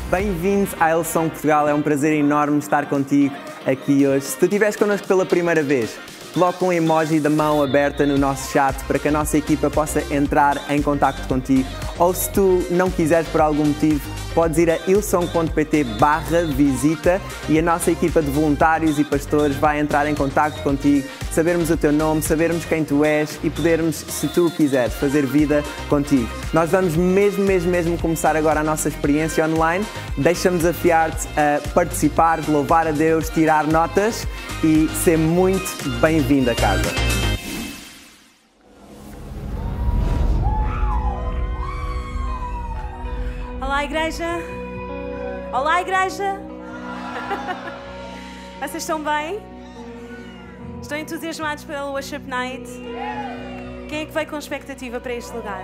Bem-vindos à Hillsong Portugal, é um prazer enorme estar contigo aqui hoje. Se tu estiveres connosco pela primeira vez, coloca um emoji da mão aberta no nosso chat para que a nossa equipa possa entrar em contacto contigo. Ou se tu não quiseres por algum motivo, podes ir a hillsong.pt/visita e a nossa equipa de voluntários e pastores vai entrar em contacto contigo, sabermos o teu nome, sabermos quem tu és e podermos, se tu quiseres, fazer vida contigo. Nós vamos mesmo começar agora a nossa experiência online. Deixa-me desafiar-te a participar, louvar a Deus, tirar notas e ser muito bem-vindo a casa. Olá, igreja! Olá, igreja! Vocês estão bem? Estão entusiasmados pela Worship Night? Quem é que veio com expectativa para este lugar?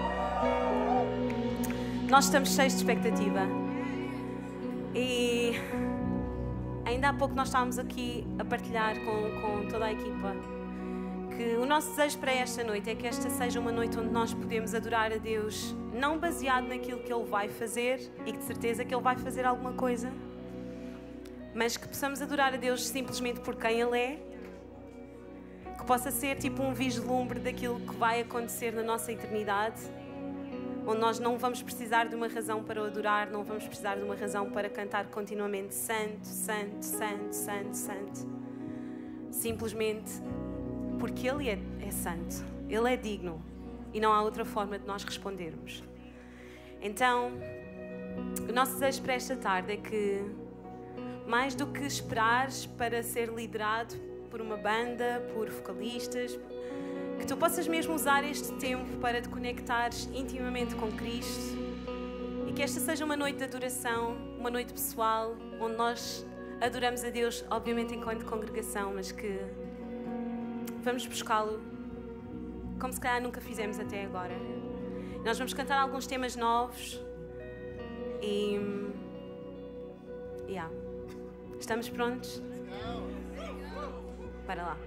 Nós estamos cheios de expectativa. E ainda há pouco nós estávamos aqui a partilhar com toda a equipa que o nosso desejo para esta noite é que esta seja uma noite onde nós podemos adorar a Deus, não baseado naquilo que Ele vai fazer, e que de certeza que Ele vai fazer alguma coisa, mas que possamos adorar a Deus simplesmente por quem Ele é, que possa ser tipo um vislumbre daquilo que vai acontecer na nossa eternidade, onde nós não vamos precisar de uma razão para o adorar, não vamos precisar de uma razão para cantar continuamente Santo, Santo, Santo, Santo, Santo. Simplesmente porque Ele é santo, Ele é digno e não há outra forma de nós respondermos. Então, o nosso desejo para esta tarde é que, mais do que esperares para ser liderado por uma banda, por vocalistas, que tu possas mesmo usar este tempo para te conectares intimamente com Cristo e que esta seja uma noite de adoração, uma noite pessoal, onde nós adoramos a Deus, obviamente enquanto congregação, mas que vamos buscá-lo como se calhar nunca fizemos até agora. Nós vamos cantar alguns temas novos e... Estamos prontos? Para lá.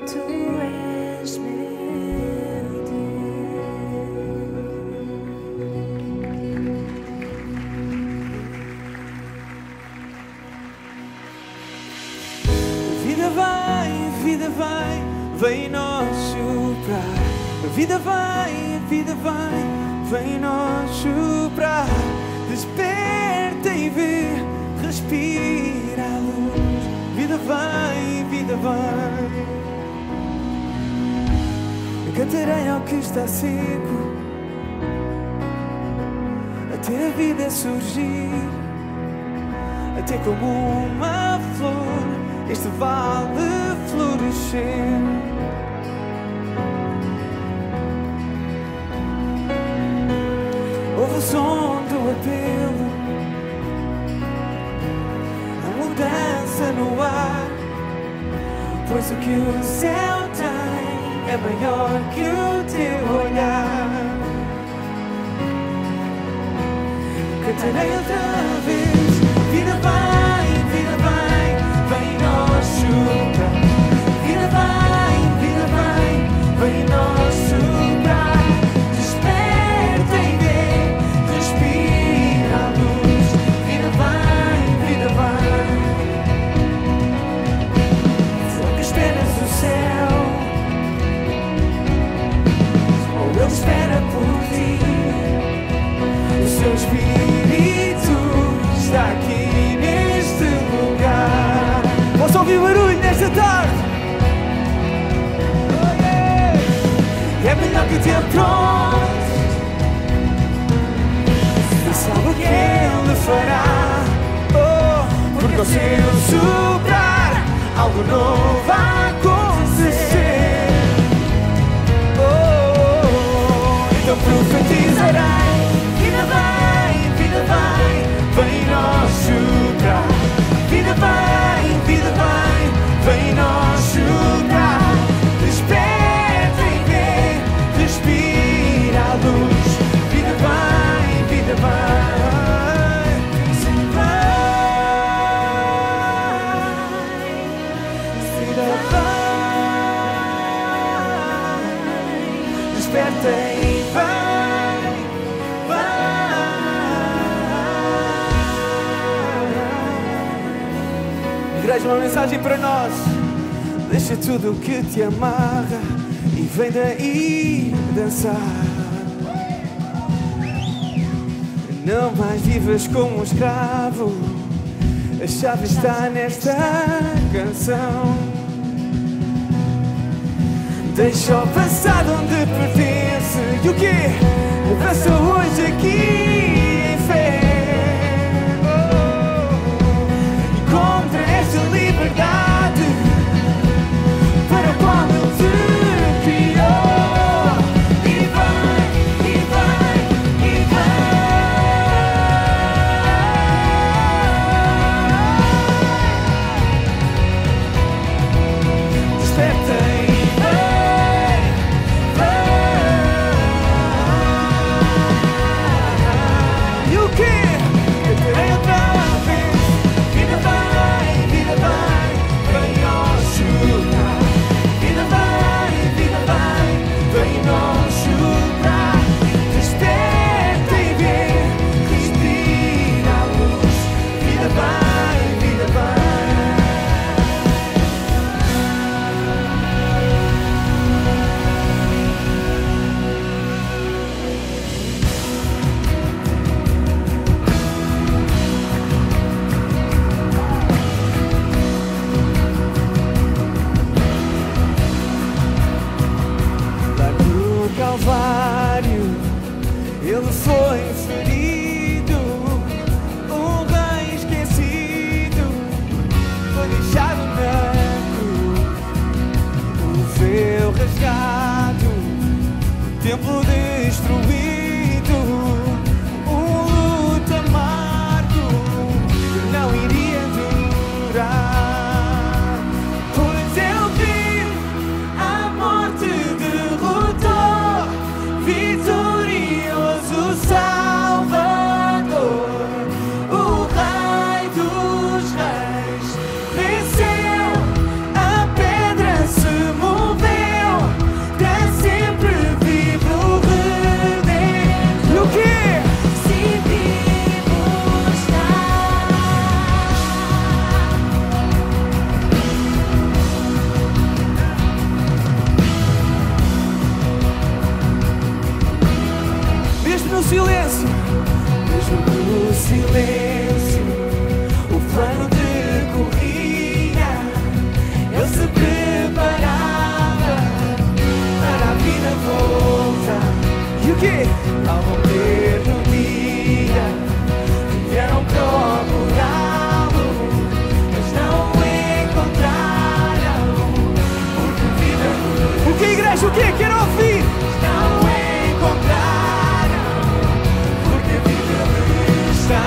Tu és meu Deus. Vida vem nós soprar. A vida vem nós soprar. Desperta e vê, respira a luz. Vida vem. Cantarei ao que está seco, até a vida surgir, até como uma flor este vale florescer. Ouve o som do apelo, a mudança no ar, pois o que o céu tem é maior que o teu olhar. Cantarei outra vez, vida vem, vem nós soprar. Vida vem, vem nós soprar. Desperta e vê, respira a luz. Vida vem, será que esperas o céu? Ou ele espera por ti? O seu Espírito está aqui neste lugar. Posso ouvir barulho nesta tarde? Oh, yeah. É melhor que te aprontes e sabe o que ele fará. Oh, porque ao seu soprar algo novo vai acontecer. Oh, então profetizarei. Vida vem, vem nós soprar. Vida vem, vem nós soprar. Desperta e vê, respira a luz. Vida vem, vida vem. Desperta e vem. Igreja, uma mensagem para nós. Deixa tudo o que te amarra e vem daí dançar. Não mais vivas como um escravo, a chave está nesta canção. Deixa o passado onde pertence. E o quê? Avança hoje aqui em fé. Encontra esta liberdade para a qual ele te criou. E vai, e vai, e vai. Desperta e vai, vai. E o quê? Eu terei outra vez. Vida vai, vem nós soprar. Vida vai, vem nós soprar. Desperta e vê, respira a luz. Vida vai, vida vai. Calvário, ele foi ferido, um rei esquecido, foi deixado na cruz, o véu rasgado, o templo destruído, um luto amargo que não iria durar, pois ele vive, a morte derrotou. Vitorioso Salvador, o Rei dos Reis, venceu, a pedra se moveu. quê? Ao romper no dia, vieram procurá-lo, mas não o encontraram. Porque vida. O que, igreja? O que? Quero ouvir. Não o encontraram. Porque vida está.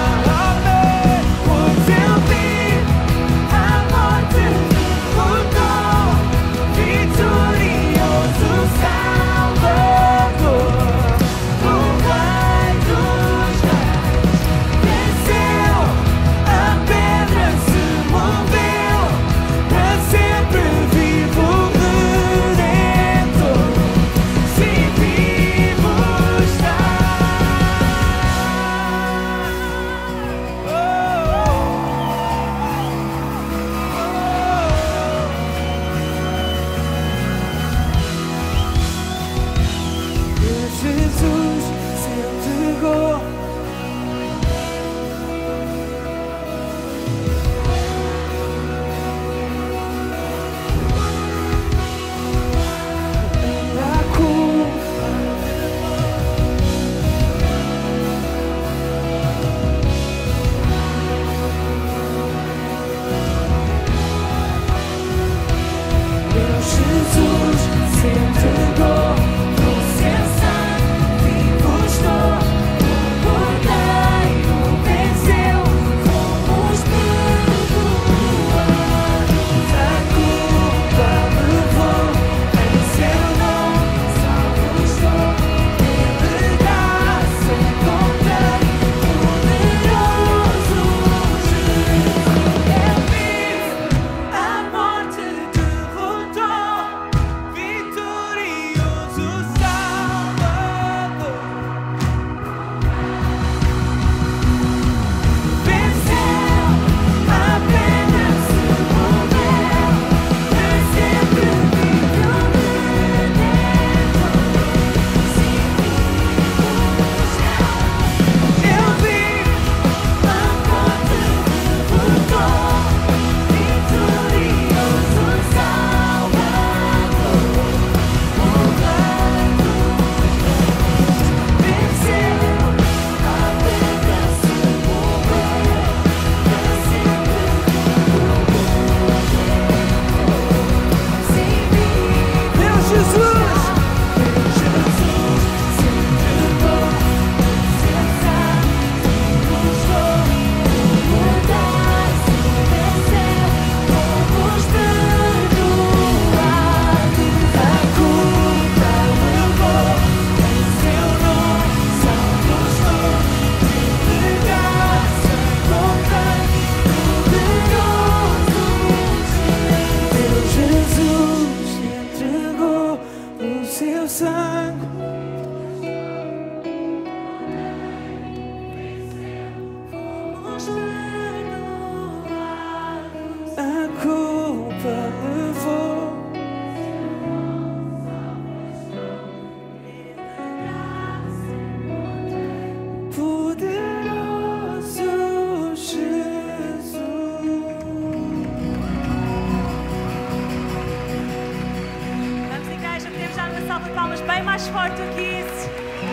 Mais forte do que isso.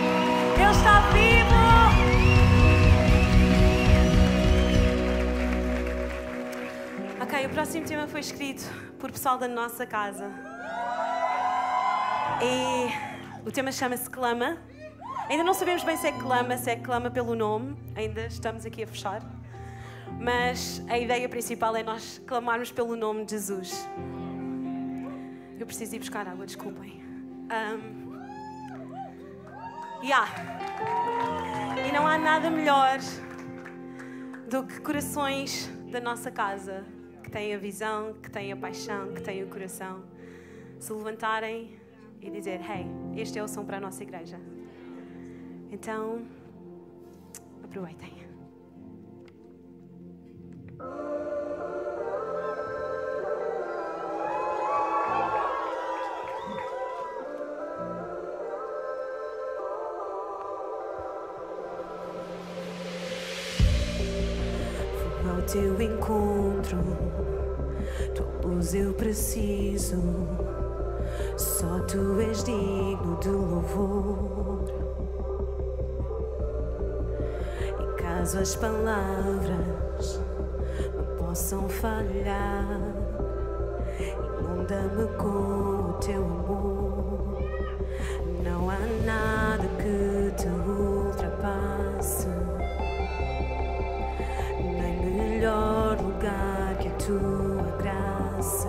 Ele está vivo. Ok, o próximo tema foi escrito por pessoal da nossa casa. E o tema chama-se Clama. Ainda não sabemos bem se é clama pelo nome. Ainda estamos aqui a fechar. Mas a ideia principal é nós clamarmos pelo nome de Jesus. Eu preciso ir buscar água, desculpem. E não há nada melhor do que corações da nossa casa que têm a visão, que têm a paixão, que têm o coração, se levantarem e dizer: hey, este é o som para a nossa igreja. Então, aproveitem. Ao teu encontro, tua luz eu preciso, só tu és digno de louvor. Caso as palavras me possam falhar, inunda-me com o teu amor. Não há nada que te ultrapasse, nem melhor lugar que a tua graça.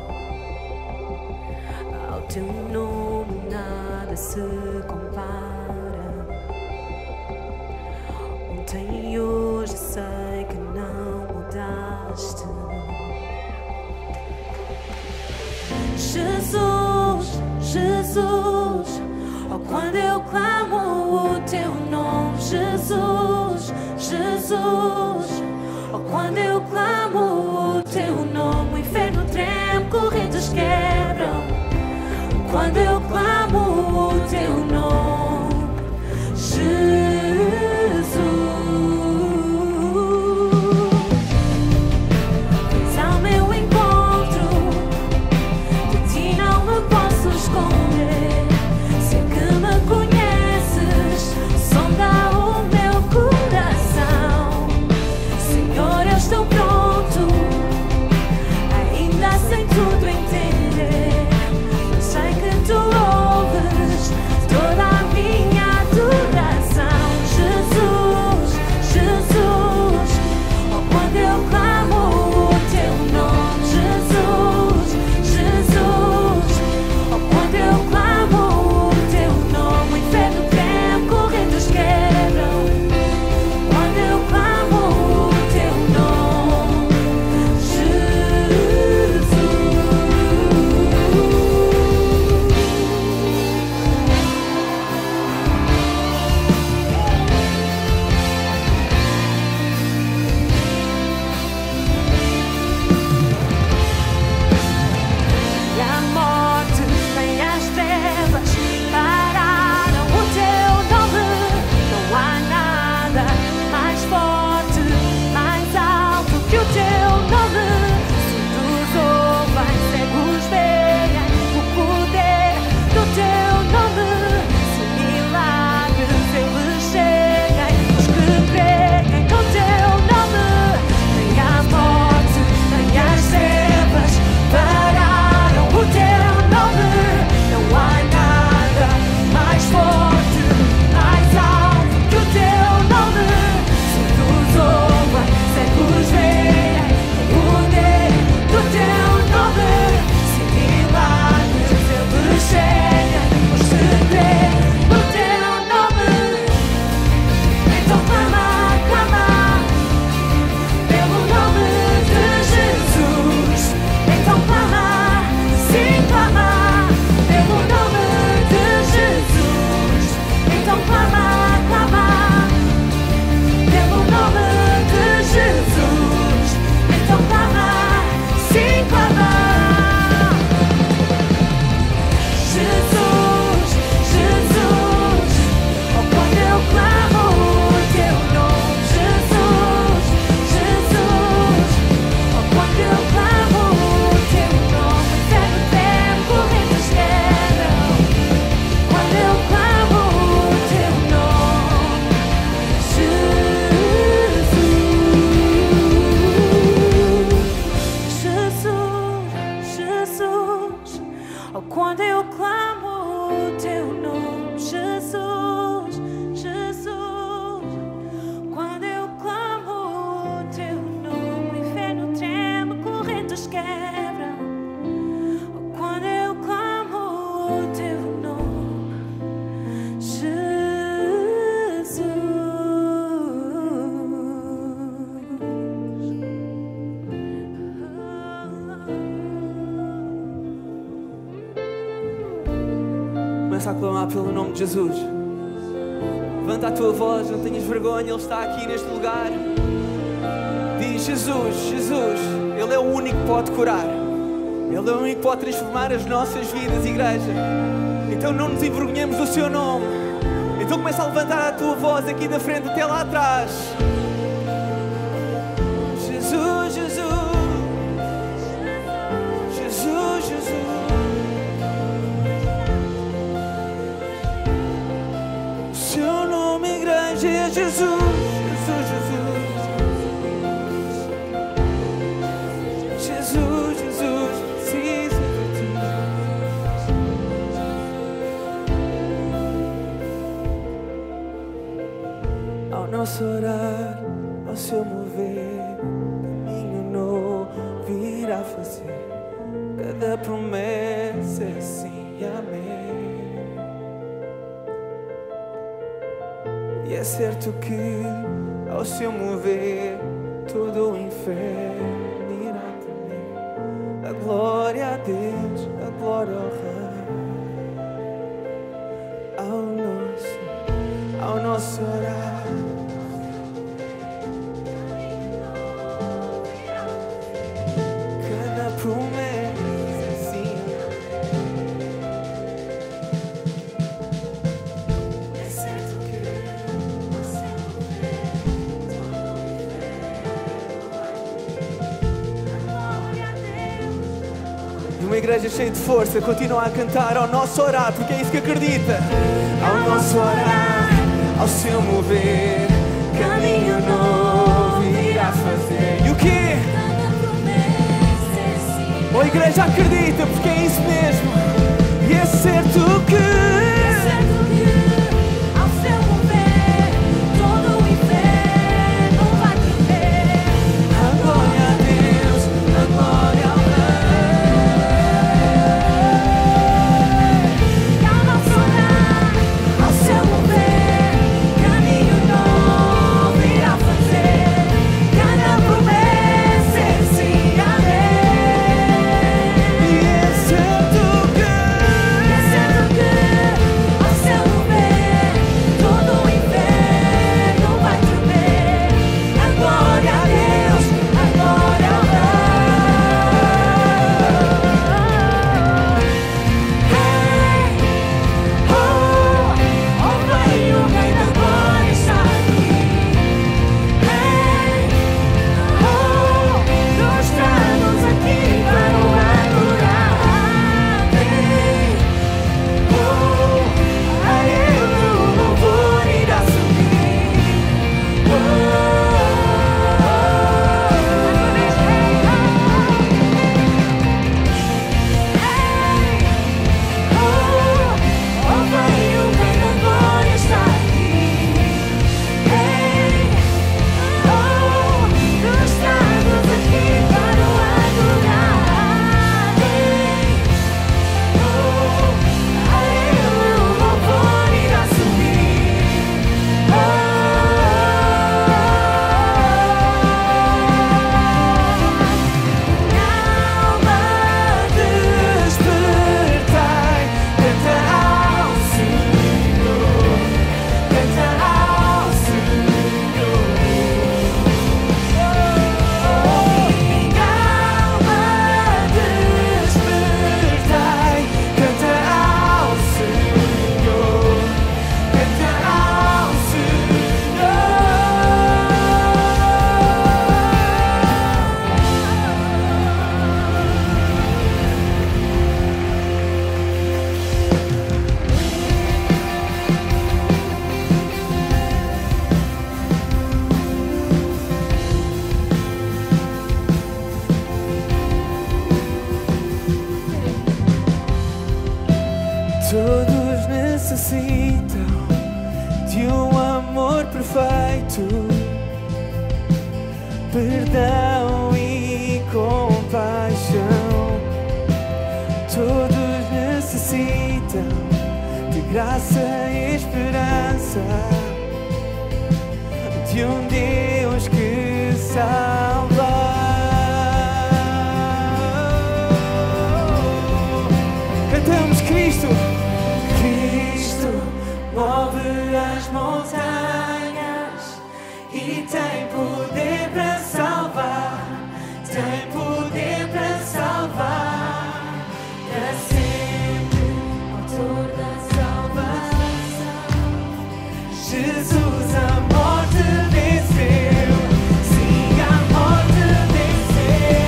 Ao teu nome nada se compara. Ontem e hoje sei que não mudaste. Jesus, Jesus, oh, quando eu clamo o teu nome. Jesus, Jesus, oh, quando eu clamo o teu nome. O inferno treme, correntes quebram. Quando eu clamo o teu nome. Jesus, vens ao meu encontro, de ti não me posso esconder. Sei que me conheces, sonda o meu coração. Senhor, eu estou pronto, ainda sem tudo entender. Mas sei que tu ouves toda a minha adoração. Jesus, Jesus, oh, quando eu clamo o teu nome. Jesus, Jesus, oh, quando eu clamo o teu nome. O inferno treme, correntes quebram. Quando eu clamo o teu nome. Jesus. E a morte nem as trevas pararam o teu nome. Não há nada mais forte, mais alto que o teu nome. Surdos ouvem, cegos veem o poder do teu nome. Se milagres eles cheguem, os que creem no teu nome. Nem a morte, nem as trevas pararam o teu nome. Não há nada mais forte, mais alto que o teu nome. Surdos ouvem, cegos veem o poder do teu nome. Se milagres eles chegam, os que creem no teu nome. Então clama, clama pelo nome de Jesus. Então clama, sim, clama pelo nome de Jesus. Então clama, clama pelo nome de Jesus. Então clama, sim, clama. Jesus, Jesus, oh, quando eu clamo o teu nome. Jesus, Jesus, oh, quando eu clamo o teu nome. O inferno treme, correntes quebram. Quando eu clamo o teu nome. Jesus, Jesus, oh, quando eu clamo o teu nome. Jesus, Jesus, quando eu clamo o teu nome. O inferno treme, correntes quebram. Oh, quando eu clamo o teu nome. Jesus. Começa a clamar pelo nome de Jesus. Levanta a tua voz, não tenhas vergonha, Ele está aqui neste lugar. Diz: Jesus, Jesus, Ele é o único que pode curar. Ele é o único que pode transformar as nossas vidas, igreja. Então não nos envergonhemos do seu nome. Então começa a levantar a tua voz aqui da frente até lá atrás. Jesus, Jesus, Jesus, Jesus. O seu nome, igreja, é Jesus, Jesus, Jesus. nosso orar, ao seu mover, caminho novo irá fazer. Cada promessa é sim e amém. E é certo que ao seu mover todo o inferno irá temer. A glória a Deus, a glória ao Rei, ao nosso orar. Cada promessa sim. É certo que e uma igreja cheia de força continua a cantar ao nosso orar, porque é isso que acredita. Ao nosso orar, ao seu mover, caminho novo irá fazer. E o quê? Oh, a igreja acredita, porque é isso mesmo. E é certo que ao seu mover todo o inferno vai tremer. a glória a Deus, a glória ao E ao nosso orar, ao seu mover, caminho novo irá fazer. Cada promessa é sim e amém. E é certo que ao seu mover todo o inferno vai tremer. A glória a Deus, a glória ao Rei. Rei, o Rei da glória está aqui. Nós estamos aqui para o adorar. A Ele o louvor irá subir. Rei, o Rei da glória está aqui. Nós estamos aqui para o adorar. A Ele o louvor irá subir. Alma despertai, canta ao Senhor, canta ao Senhor. minha alma Despertai, canta ao Senhor, canta ao Todos necessitam de um amor perfeito, perdão e compaixão. Todos necessitam de graça e esperança, de um Deus que salva. Cantamos Cristo. Cristo move as montanhas e tem poder para salvar, tem poder para salvar, para sempre, autor da salvação. Jesus a morte venceu, sim, a morte venceu.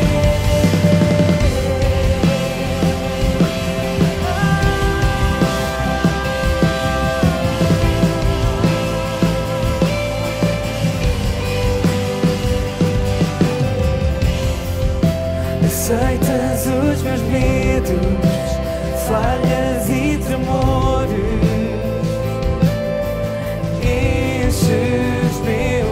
Aceitas os meus medos, falhas e tremores, enches meu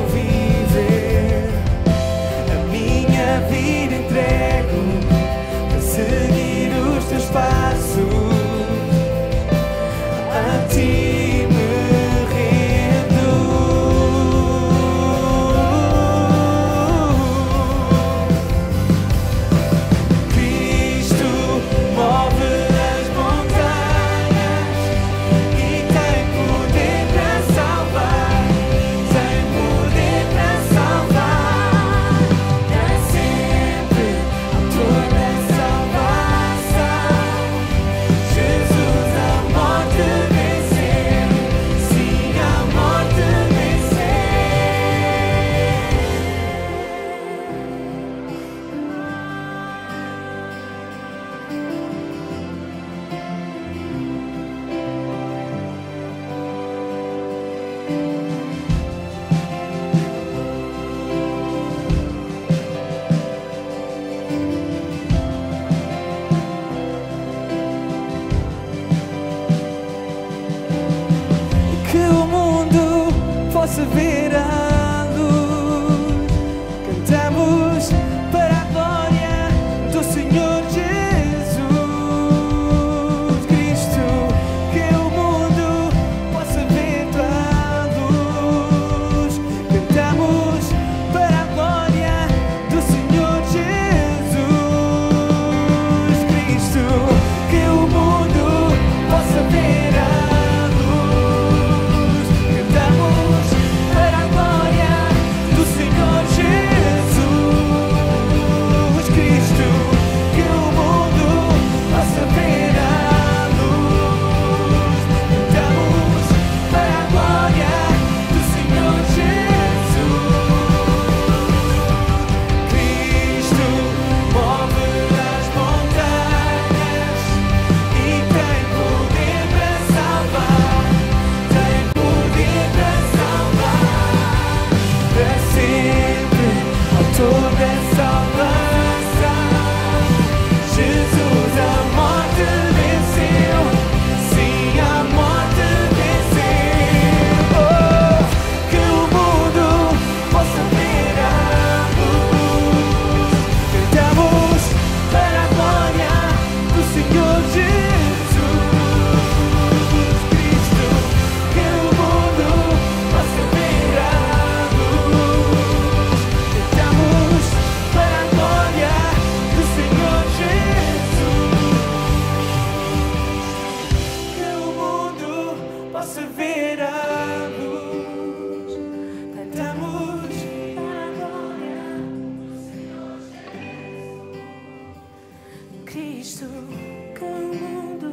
possa ver a luz. Cantamos para a glória do Senhor Jesus Cristo, que o mundo possa ver tua luz. Cantamos para a glória do Senhor Jesus Cristo, que o mundo possa ver a luz. Cantamos para a glória do Senhor Jesus Cristo, que o mundo possa ver a luz. Cantamos para a glória do Senhor Jesus Cristo, move as montanhas e tem poder para salvar, tem poder para salvar, para sempre, autor da salvação. Jesus a morte venceu, sim, a morte venceu. Oh, que o mundo possa ver a luz. Cantamos para a glória do Senhor Jesus Cristo, que o mundo possa ver a luz. Cantamos para a glória do Senhor Jesus, que o mundo possa ver a luz. Cantamos para a glória Cristo, que o mundo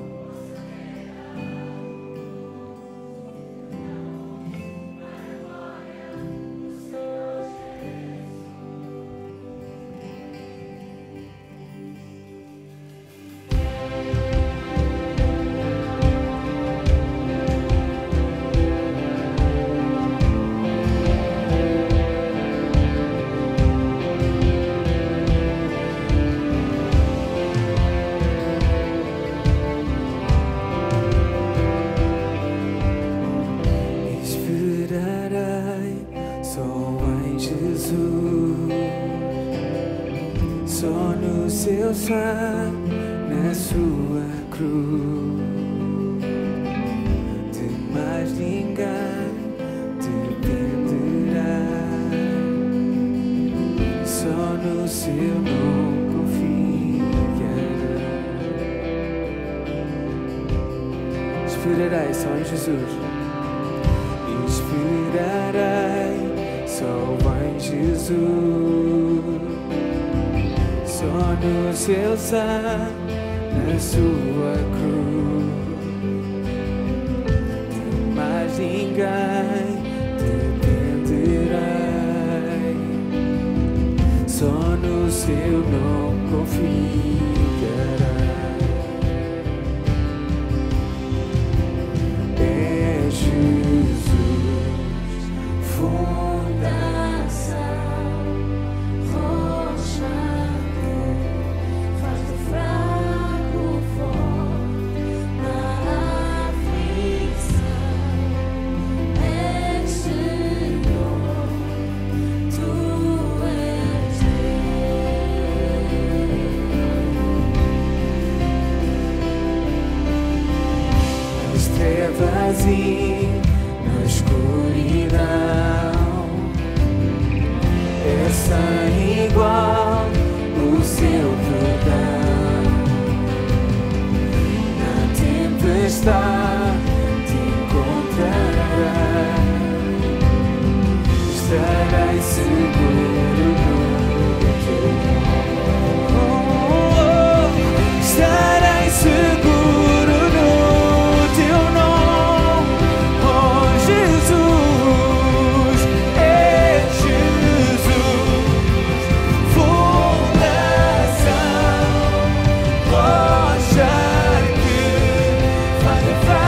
esperarei só em Jesus, só no seu sangue, na sua cruz. De mais ninguém dependerá, só no seu nome confiará. Esperarei só em Jesus. Esperarei só em Jesus, só no seu sangue, na sua cruz. De mais ninguém dependerei, só no seu nome confiarei. É Jesus, fundação, rocha que faz do fraco forte na aflição. És Senhor, tu és Deus. As trevas e na escuridão é sem igual o seu perdão. Na tempestade te encontrarei, estarei seguro no teu nome. Estarei seguro no teu nome, oh Jesus, é Jesus, fundação, rocha que faz do fraco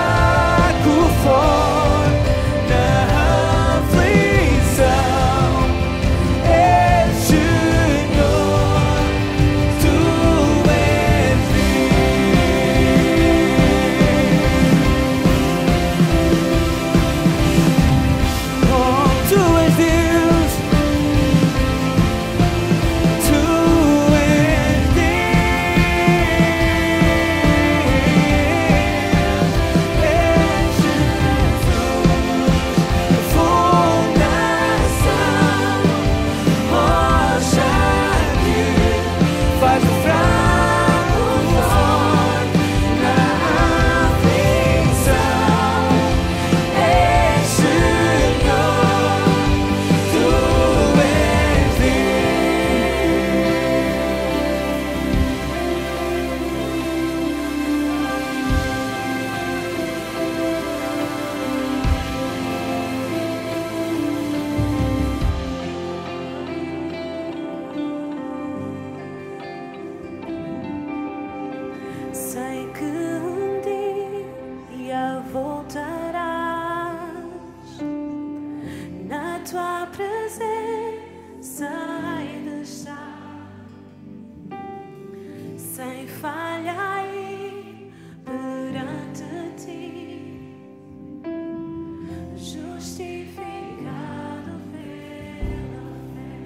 Sei que um dia voltarás, na tua presença hei de estar, sem falha aí perante ti, justificado pela fé.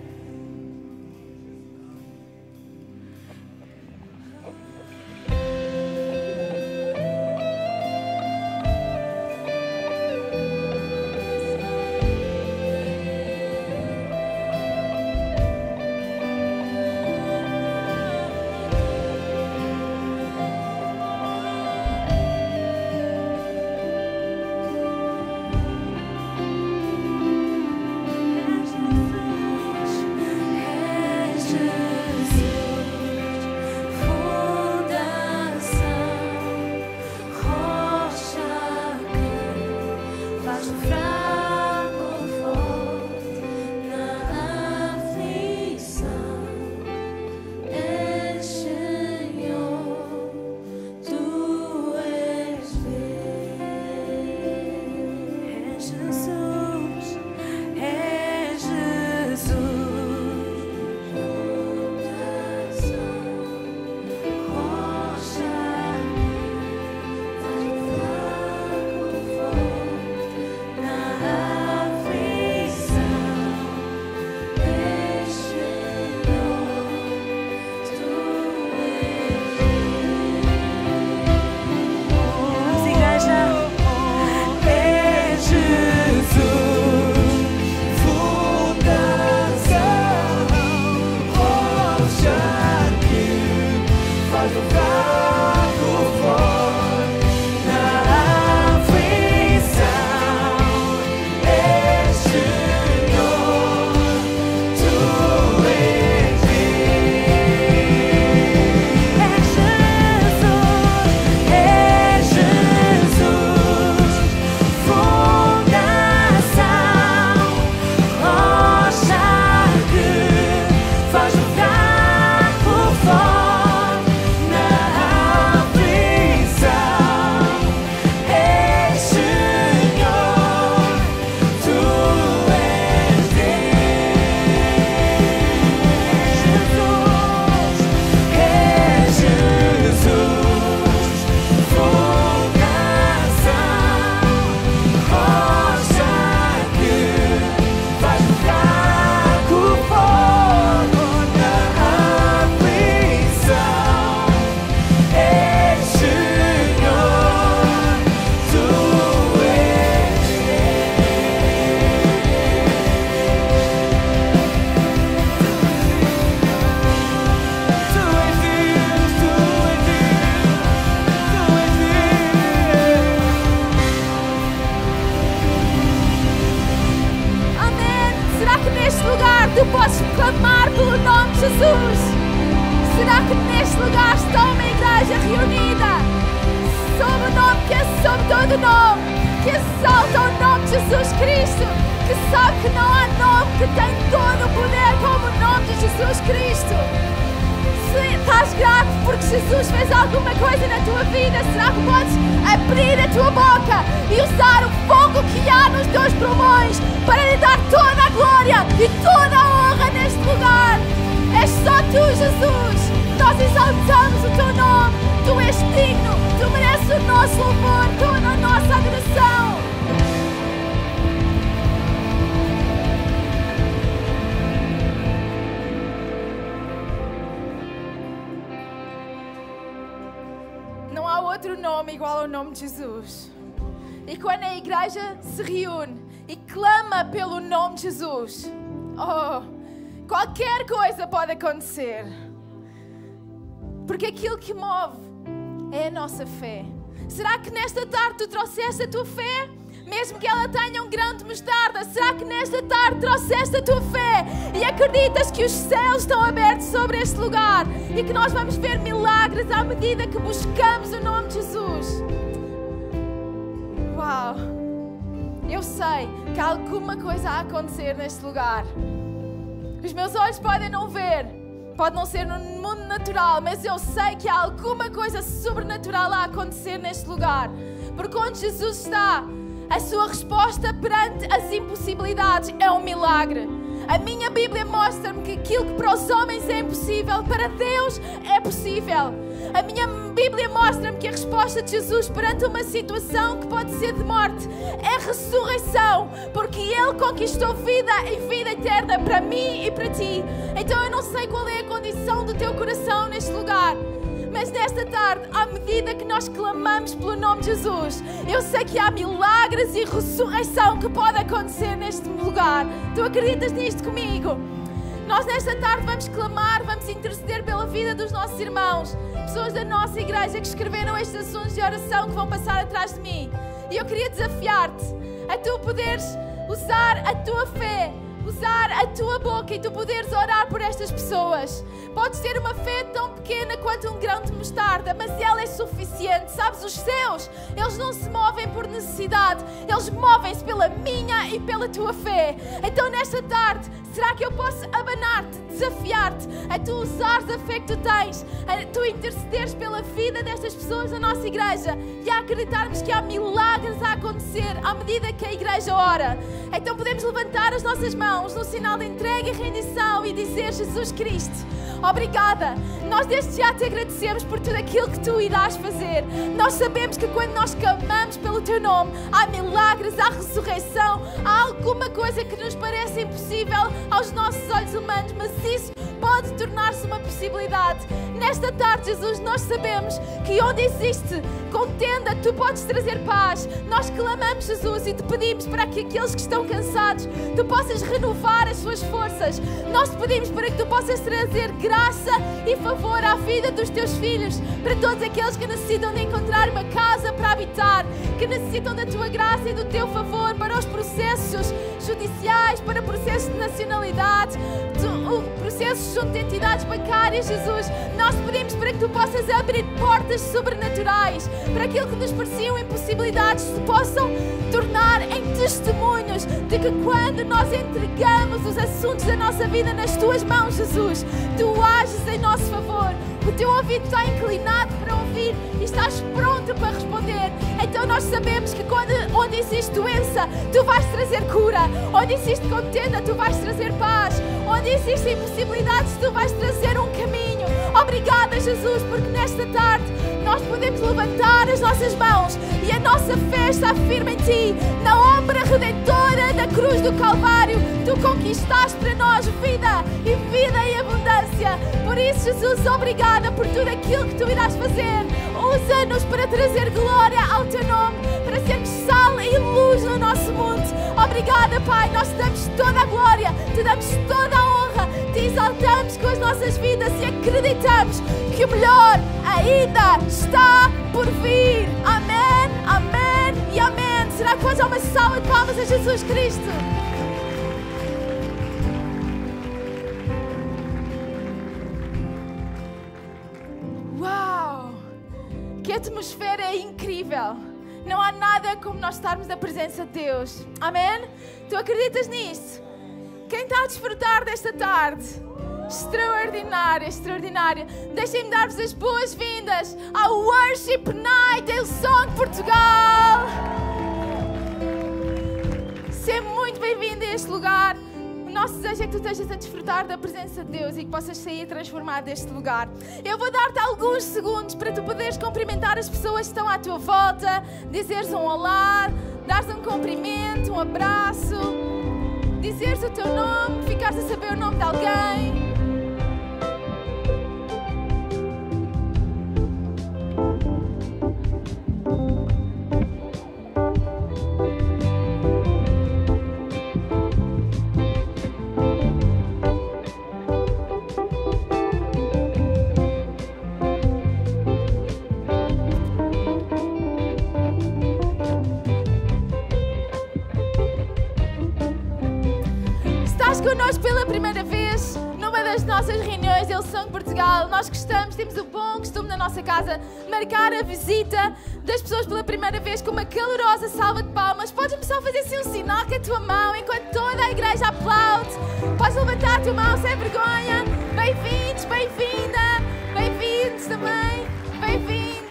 Tu podes clamar pelo nome de Jesus. Será que neste lugar está uma igreja reunida sob o nome que é sobre todo nome, que exalta o nome de Jesus Cristo, que sabe que não há nome que tem todo o poder como o nome de Jesus Cristo? Se estás grato porque Jesus fez alguma coisa na tua vida, será que podes abrir a tua boca e usar o fogo que há nos teus pulmões para lhe dar toda a glória e toda a honra neste lugar? És só tu, Jesus. Nós exaltamos o teu nome. Tu és digno, tu mereces o nosso louvor, toda a nossa adoração. Não há outro nome igual ao nome de Jesus. E quando a igreja se reúne e clama pelo nome de Jesus, qualquer coisa pode acontecer. Porque aquilo que move é a nossa fé. Será que nesta tarde tu trouxeste a tua fé? Mesmo que ela tenha um grão de mostarda, será que nesta tarde trouxeste a tua fé? E acreditas que os céus estão abertos sobre este lugar e que nós vamos ver milagres à medida que buscamos o nome de Jesus? Uau! Eu sei que há alguma coisa a acontecer neste lugar. Os meus olhos podem não ver, Pode não ser no mundo natural, mas eu sei que há alguma coisa sobrenatural a acontecer neste lugar. Porque onde Jesus está, a sua resposta perante as impossibilidades é um milagre. A minha Bíblia mostra-me que aquilo que para os homens é impossível, para Deus é possível. A minha Bíblia mostra-me que a resposta de Jesus perante uma situação que pode ser de morte é ressurreição, porque Ele conquistou vida e vida eterna para mim e para ti. Então eu não sei qual é a condição do teu coração neste lugar, mas nesta tarde, à medida que nós clamamos pelo nome de Jesus, eu sei que há milagres e ressurreição que pode acontecer neste lugar. Tu acreditas nisto comigo? Nós nesta tarde vamos clamar, vamos interceder pela vida dos nossos irmãos, pessoas da nossa igreja que escreveram estes assuntos de oração que vão passar atrás de mim. E eu queria desafiar-te a tu poderes usar a tua fé, usar a tua boca e tu poderes orar por estas pessoas. Podes ter uma fé tão pequena quanto um grão de mostarda, mas ela é suficiente. Sabes, os céus, eles não se movem por necessidade, eles movem-se pela minha e pela tua fé. Então nesta tarde, será que eu posso abanar-te, desafiar-te a tu usares a fé que tu tens, a tu intercederes pela vida destas pessoas da nossa igreja e a acreditarmos que há milagres a acontecer à medida que a igreja ora? Então podemos levantar as nossas mãos no sinal de entrega e rendição e dizer: Jesus Cristo, obrigada. Nós desde já te agradecemos por tudo aquilo que tu irás fazer. Nós sabemos que quando nós clamamos pelo teu nome, há milagres, há ressurreição, há alguma coisa que nos parece impossível aos nossos olhos humanos, mas isso pode tornar-se uma possibilidade. Nesta tarde, Jesus, nós sabemos que onde existe contenda, tu podes trazer paz. Nós clamamos, Jesus, e te pedimos para que aqueles que estão cansados, tu possas renovar as suas forças. Nós te pedimos para que tu possas trazer graça e favor à vida dos teus filhos, para todos aqueles que necessitam de encontrar uma casa para habitar, que necessitam da tua graça e do teu favor para os processos judiciais, para processos de nacionalidade, processos junto de entidades bancárias. Jesus, nós te pedimos para que tu possas abrir portas sobrenaturais, para aquilo que nos pareciam impossibilidades se possam tornar em testemunhos de que quando nós entregamos os assuntos da nossa vida nas tuas mãos, Jesus, tu ages em nosso favor. O teu ouvido está inclinado para ouvir e estás pronto para responder. Então nós sabemos que onde existe doença, tu vais trazer cura. Onde existe contenda, tu vais trazer paz. Onde existem impossibilidades, tu vais trazer um caminho. Obrigada, Jesus, porque nesta tarde nós podemos levantar as nossas mãos e a nossa fé está firme em ti. Na obra redentora da cruz do Calvário, tu conquistaste para nós vida e vida em abundância. Por isso, Jesus, obrigada por tudo aquilo que tu irás fazer. Usa-nos para trazer glória ao teu nome, para sermos sal e luz no nosso mundo. Obrigada, Pai, nós te damos toda a glória, te damos toda a honra, te exaltamos com as nossas vidas e acreditamos que o melhor ainda está por vir. Amém, amém e amém. Será que pode dar uma salva de palmas a Jesus Cristo? Uau! Que atmosfera incrível! Não há nada como nós estarmos na presença de Deus. Amém? Tu acreditas nisso? Quem está a desfrutar desta tarde? Extraordinária, extraordinária. Deixem-me dar-vos as boas-vindas ao Worship Night Hillsong Portugal. Seja muito bem-vindo a este lugar. O nosso desejo é que tu estejas a desfrutar da presença de Deus e que possas sair transformado deste lugar. Eu vou dar-te alguns segundos para tu poderes cumprimentar as pessoas que estão à tua volta, dizeres um olá, dares um cumprimento, um abraço, dizeres o teu nome, ficares a saber o nome de alguém. Connosco pela primeira vez numa das nossas reuniões de Hillsong Portugal. Nós gostamos, temos o bom costume na nossa casa marcar a visita das pessoas pela primeira vez com uma calorosa salva de palmas. Podes-me só fazer assim um sinal com a tua mão enquanto toda a igreja aplaude. Podes levantar a tua mão sem vergonha. Bem-vindos, bem-vinda, bem-vindos também, bem-vindos.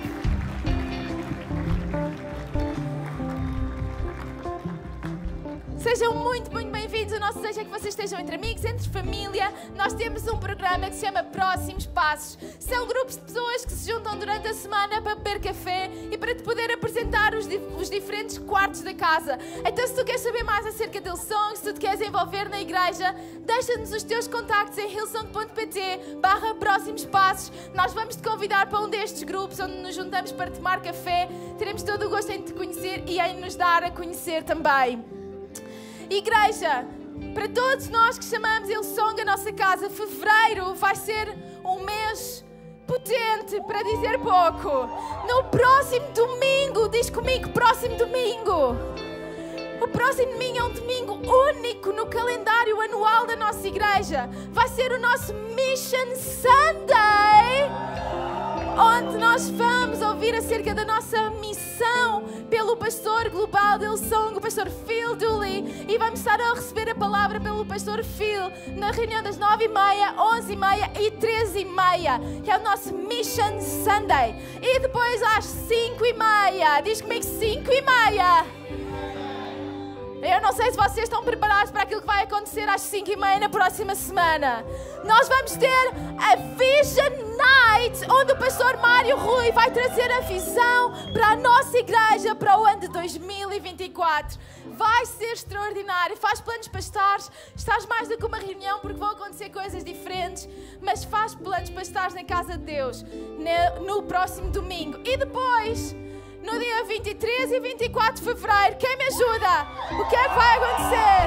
Sejam muito bem-vindos. O nosso desejo é que vocês estejam entre amigos, entre família. Nós temos um programa que se chama Próximos Passos. São grupos de pessoas que se juntam durante a semana para beber café e para te poder apresentar os diferentes quartos da casa. Então, se tu queres saber mais acerca de Hillsong, se tu te queres envolver na igreja, deixa-nos os teus contactos em hillsong.pt/próximos passos. Nós vamos te convidar para um destes grupos onde nos juntamos para tomar café. Teremos todo o gosto em te conhecer e em nos dar a conhecer também. Igreja, para todos nós que chamamos Hillsong a nossa casa, fevereiro vai ser um mês potente, para dizer pouco. No próximo domingo, diz comigo, próximo domingo. O próximo domingo é um domingo único no calendário anual da nossa igreja. Vai ser o nosso Mission Sunday, onde nós vamos ouvir acerca da nossa missão pelo pastor global de Hillsong, o pastor Phil Dooley, e vamos estar a receber a palavra pelo pastor Phil na reunião das 9h30, 11h30 e 13h30, que é o nosso Mission Sunday. E depois às 5h30, diz comigo 5h30. Eu não sei se vocês estão preparados para aquilo que vai acontecer às 5h30 na próxima semana. Nós vamos ter a Vision Night, onde o pastor Mário Rui vai trazer a visão para a nossa igreja para o ano de 2024. Vai ser extraordinário. Faz planos para estás mais do que uma reunião, porque vão acontecer coisas diferentes, mas faz planos para estar na casa de Deus no próximo domingo. E depois, no dia 23 e 24 de fevereiro, quem me ajuda? O que é que vai acontecer?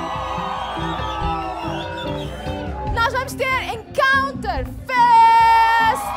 Nós vamos ter Encounter Fest.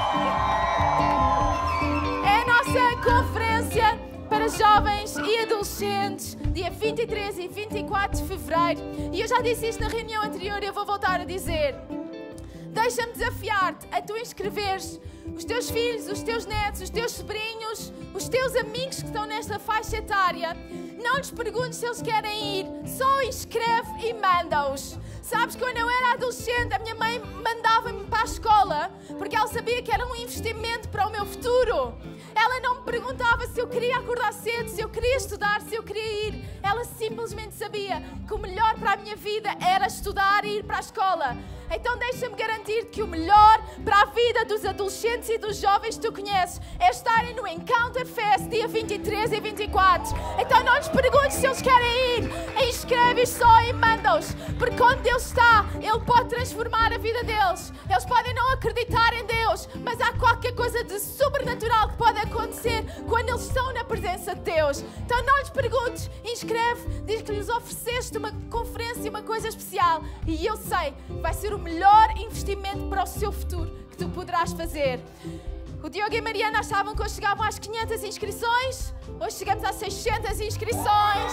É a nossa conferência para jovens e adolescentes, dia 23 e 24 de fevereiro. E eu já disse isto na reunião anterior e eu vou voltar a dizer. Deixa-me desafiar-te a tu inscreveres os teus filhos, os teus netos, os teus sobrinhos, os teus amigos que estão nesta faixa etária. Não lhes perguntes se eles querem ir, só inscreve e manda-os. Sabes, quando eu era adolescente, a minha mãe mandava-me para a escola porque ela sabia que era um investimento para o meu futuro. Ela não me perguntava se eu queria acordar cedo, se eu queria estudar, se eu queria ir. Ela simplesmente sabia que o melhor para a minha vida era estudar e ir para a escola. Então deixa-me garantir que o melhor para a vida dos adolescentes e dos jovens que tu conheces é estarem no Encounter Fest, dia 23 e 24. Então não lhes perguntes se eles querem ir. Inscreve-os só e manda-os. Porque onde Deus está, Ele pode transformar a vida deles. Eles podem não acreditar em Deus, mas há qualquer coisa de sobrenatural que pode acontecer quando eles estão na presença de Deus. Então não lhes perguntes, inscreve, diz que lhes ofereceste uma conferência, uma coisa especial. E eu sei, vai ser o melhor investimento para o seu futuro que tu poderás fazer. O Diogo e a Mariana achavam que hoje chegavam às 500 inscrições. Hoje chegamos às 600 inscrições.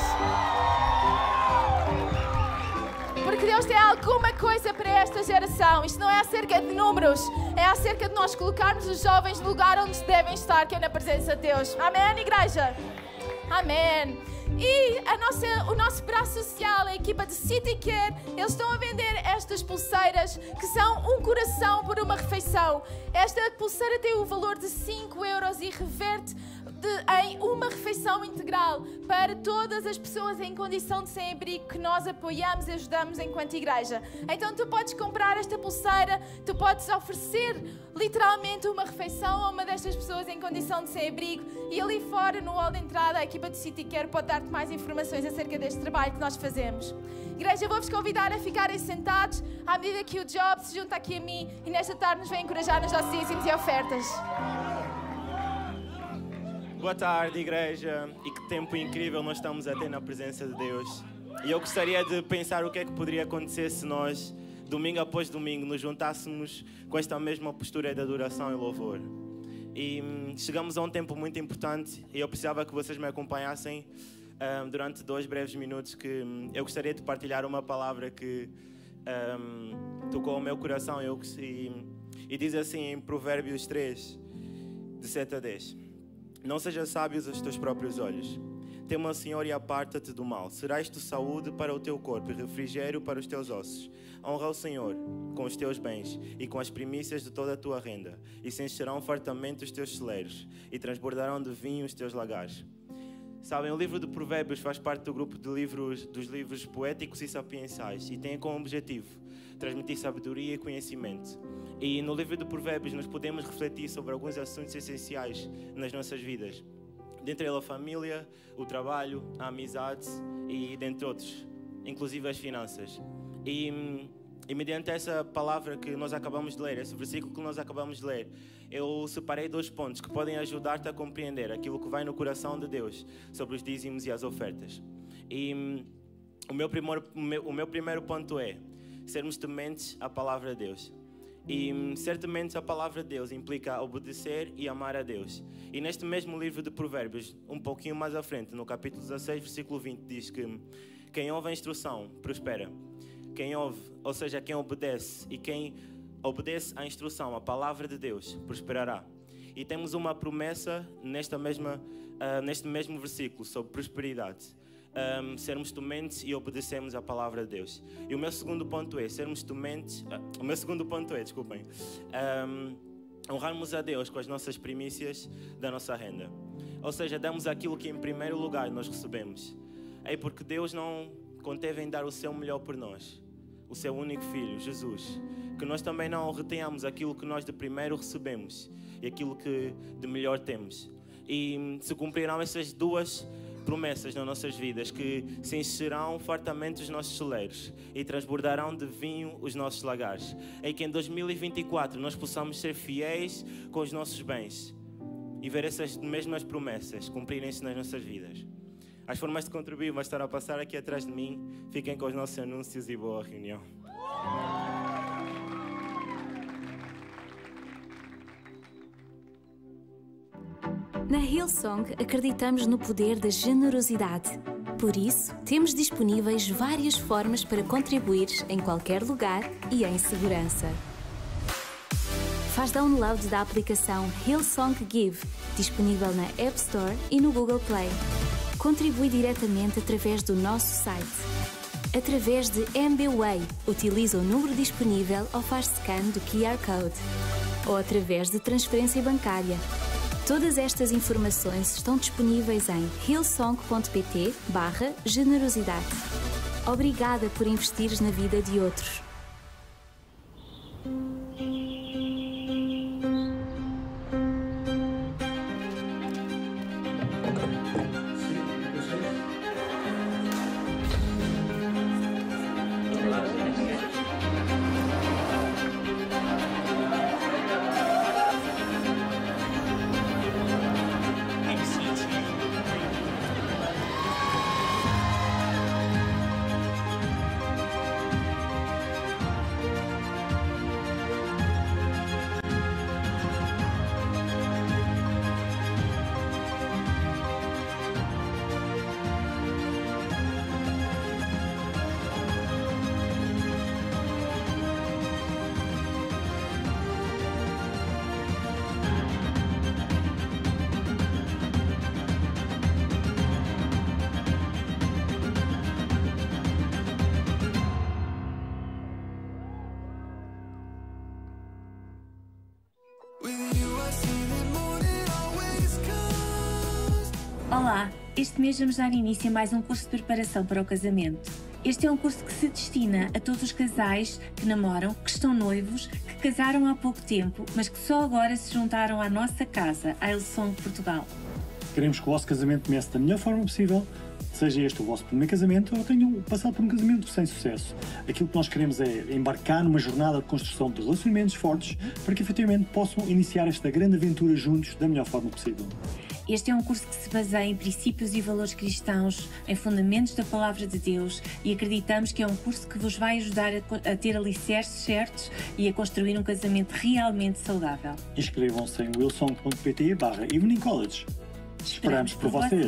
Porque Deus tem alguma coisa para esta geração. Isto não é acerca de números, é acerca de nós colocarmos os jovens no lugar onde devem estar, que é na presença de Deus. Amém, igreja? Amém. E o nosso braço social, a equipa de City Care, eles estão a vender estas pulseiras que são um coração por uma refeição. Esta pulseira tem o valor de 5 euros e reverte em uma refeição integral para todas as pessoas em condição de sem-abrigo que nós apoiamos e ajudamos enquanto igreja. Então tu podes comprar esta pulseira, tu podes oferecer literalmente uma refeição a uma destas pessoas em condição de sem-abrigo, e ali fora no hall de entrada a equipa de City Care pode dar-te mais informações acerca deste trabalho que nós fazemos. Igreja, vou-vos convidar a ficarem sentados à medida que o Job se junta aqui a mim e nesta tarde nos vem encorajar nos nossos dízimos e ofertas. Boa tarde, igreja, e que tempo incrível nós estamos a ter na presença de Deus. E eu gostaria de pensar o que é que poderia acontecer se nós, domingo após domingo, nos juntássemos com esta mesma postura de adoração e louvor. E chegamos a um tempo muito importante e eu precisava que vocês me acompanhassem durante 2 breves minutos, que eu gostaria de partilhar uma palavra que tocou o meu coração e diz assim em Provérbios 3, de 7 a 10. Não sejas sábios aos teus próprios olhos. teme ao Senhor e aparta-te do mal. Serás tu saúde para o teu corpo e refrigério para os teus ossos. Honra o Senhor com os teus bens e com as primícias de toda a tua renda, e se encherão fartamente os teus celeiros, e transbordarão de vinho os teus lagares. Sabem, o livro de Provérbios faz parte do grupo de dos livros poéticos e sapiensais e tem como objetivo transmitir sabedoria e conhecimento. E no livro de Provérbios nós podemos refletir sobre alguns assuntos essenciais nas nossas vidas. Dentre eles a família, o trabalho, a amizade e dentre outros, inclusive as finanças. E mediante essa palavra que nós acabamos de ler, esse versículo que nós acabamos de ler, eu separei 2 pontos que podem ajudar-te a compreender aquilo que vai no coração de Deus sobre os dízimos e as ofertas. E o meu primeiro ponto é sermos tementes à palavra de Deus. E ser tementes à palavra de Deus implica obedecer e amar a Deus. E neste mesmo livro de Provérbios, um pouquinho mais à frente, no capítulo 16, versículo 20, diz que quem ouve a instrução prospera. Quem ouve, ou seja, quem obedece, e quem obedece à instrução, à palavra de Deus, prosperará. E temos uma promessa neste mesmo versículo sobre prosperidade. Sermos tementes e obedecemos à palavra de Deus. E o meu segundo ponto é honrarmos a Deus com as nossas primícias da nossa renda. Ou seja, damos aquilo que em primeiro lugar nós recebemos. É porque Deus não conteve em dar o seu melhor por nós, o seu único Filho, Jesus, que nós também não retenhamos aquilo que nós de primeiro recebemos e aquilo que de melhor temos. E se cumprirão essas 2 promessas nas nossas vidas, que se encherão fartamente os nossos celeiros e transbordarão de vinho os nossos lagares, é que em 2024 nós possamos ser fiéis com os nossos bens e ver essas mesmas promessas cumprirem-se nas nossas vidas. As formas de contribuir vão estar a passar aqui atrás de mim. Fiquem com os nossos anúncios e boa reunião. Na Hillsong acreditamos no poder da generosidade. Por isso, temos disponíveis várias formas para contribuir em qualquer lugar e em segurança. Faz download da aplicação Hillsong Give, disponível na App Store e no Google Play. Contribui diretamente através do nosso site. Através de MBWay, utiliza o número disponível ou faz scan do QR Code. Ou através de transferência bancária. Todas estas informações estão disponíveis em hillsong.pt/generosidade. Obrigada por investires na vida de outros. Olá, este mês vamos dar início a mais um curso de preparação para o casamento. Este é um curso que se destina a todos os casais que namoram, que estão noivos, que casaram há pouco tempo, mas que só agora se juntaram à nossa casa, à Hillsong Portugal. Queremos que o vosso casamento comece da melhor forma possível, seja este o vosso primeiro casamento ou tenham passado por um casamento sem sucesso. Aquilo que nós queremos é embarcar numa jornada de construção de relacionamentos fortes para que efetivamente possam iniciar esta grande aventura juntos da melhor forma possível. Este é um curso que se baseia em princípios e valores cristãos, em fundamentos da Palavra de Deus, e acreditamos que é um curso que vos vai ajudar a ter alicerces certos e a construir um casamento realmente saudável. Inscrevam-se em wilson.pt/evening college. Esperamos por vocês.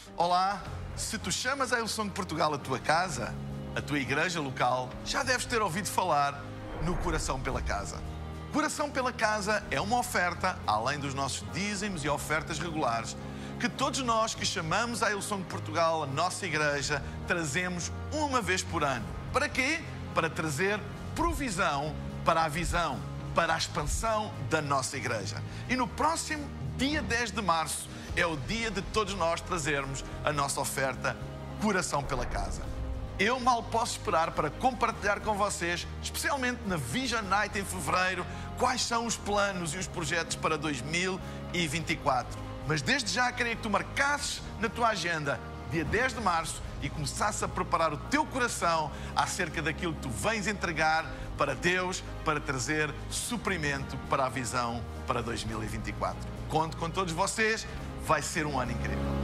Olá, se tu chamas a Hillsong Portugal a tua casa, a tua igreja local, já deves ter ouvido falar no Coração pela Casa. Coração pela Casa é uma oferta, além dos nossos dízimos e ofertas regulares, que todos nós que chamamos a Hillsong Portugal, a nossa igreja, trazemos uma vez por ano. Para quê? Para trazer provisão para a visão, para a expansão da nossa igreja. E no próximo dia 10 de março é o dia de todos nós trazermos a nossa oferta Coração pela Casa. Eu mal posso esperar para compartilhar com vocês, especialmente na Vision Night em fevereiro, quais são os planos e os projetos para 2024. Mas desde já queria que tu marcasses na tua agenda dia 10 de março e começasses a preparar o teu coração acerca daquilo que tu vens entregar para Deus, para trazer suprimento para a visão para 2024. Conto com todos vocês, vai ser um ano incrível.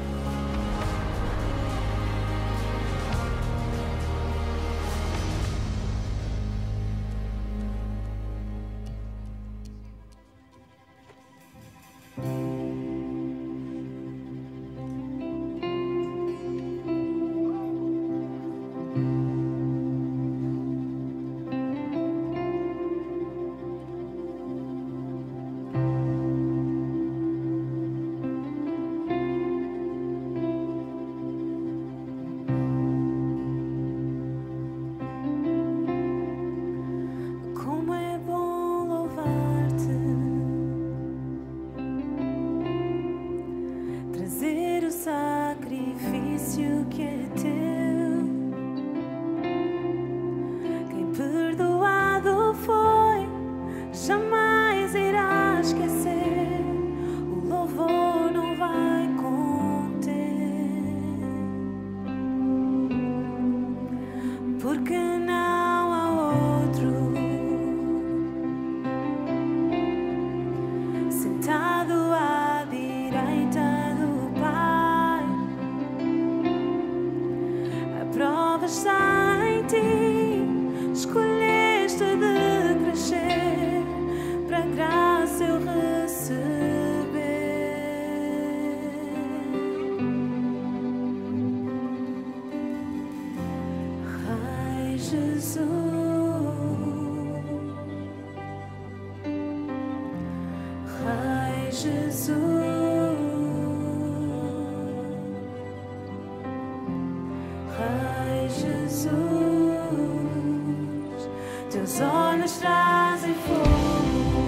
Teus olhos trazem fogo,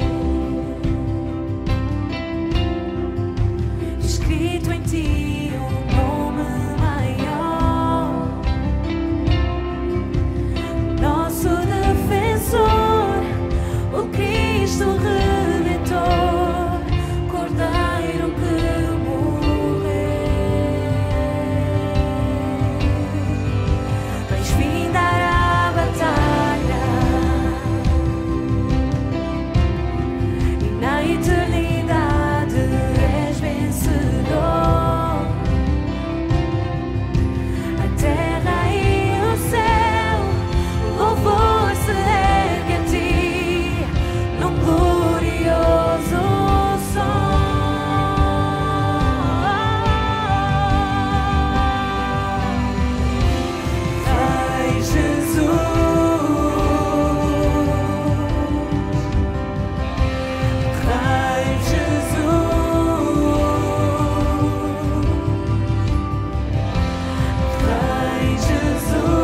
escrito em ti um nome maior, nosso defensor, o Cristo Redentor, Cordeiro que morreu. Vens findar a batalha e na eternidade és vencedor. A terra e o céu, louvor se ergue a ti, num glorioso som. Rei Jesus, Rei Jesus, Rei Jesus.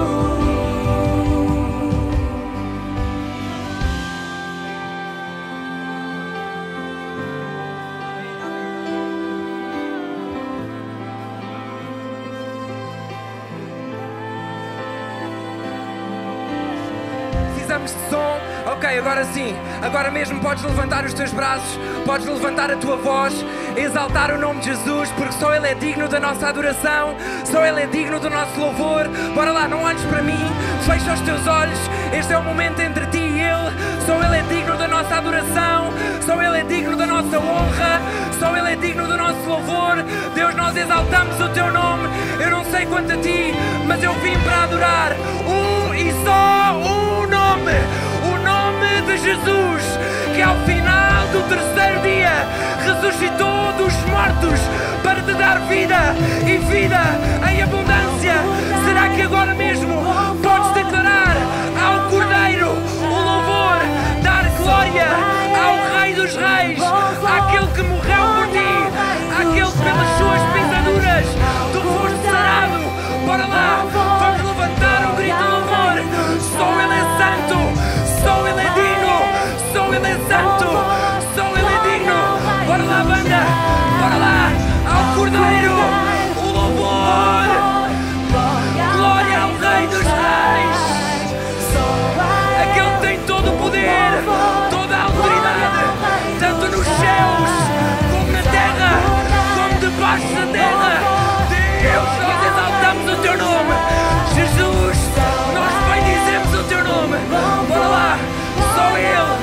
Precisamos de som. Ok, agora sim. Agora mesmo podes levantar os teus braços, podes levantar a tua voz, exaltar o nome de Jesus, porque só Ele é digno da nossa adoração, só Ele é digno do nosso louvor. Bora lá, não olhes para mim, fecha os teus olhos. Este é o momento entre ti e Ele. Só Ele é digno da nossa adoração, só Ele é digno da nossa honra, só Ele é digno do nosso louvor. Deus, nós exaltamos o Teu nome. Eu não sei quanto a ti, mas eu vim para adorar um e só um nome, o nome de Jesus, que ao final do terceiro dia ressuscitou dos mortos para te dar vida e vida em abundância. Será que agora mesmo podes declarar ao Cordeiro o louvor, dar glória ao Rei dos Reis, àquele que morreu por ti, àquele que pelas suas pisaduras tu foste sarado? Bora lá, vamos levantar um grito de louvor. Só Ele é santo, só Ele é digno, só Ele é santo, só Ele é digno. Bora lá, banda, bora lá, ao Cordeiro o louvor. Glória ao Rei dos Reis, aquele que tem todo o poder, toda a autoridade, tanto nos céus como na terra, como debaixo da terra. Deus, nós exaltamos o teu nome. Jesus, nós bendizemos o teu nome. Bora lá, só Ele.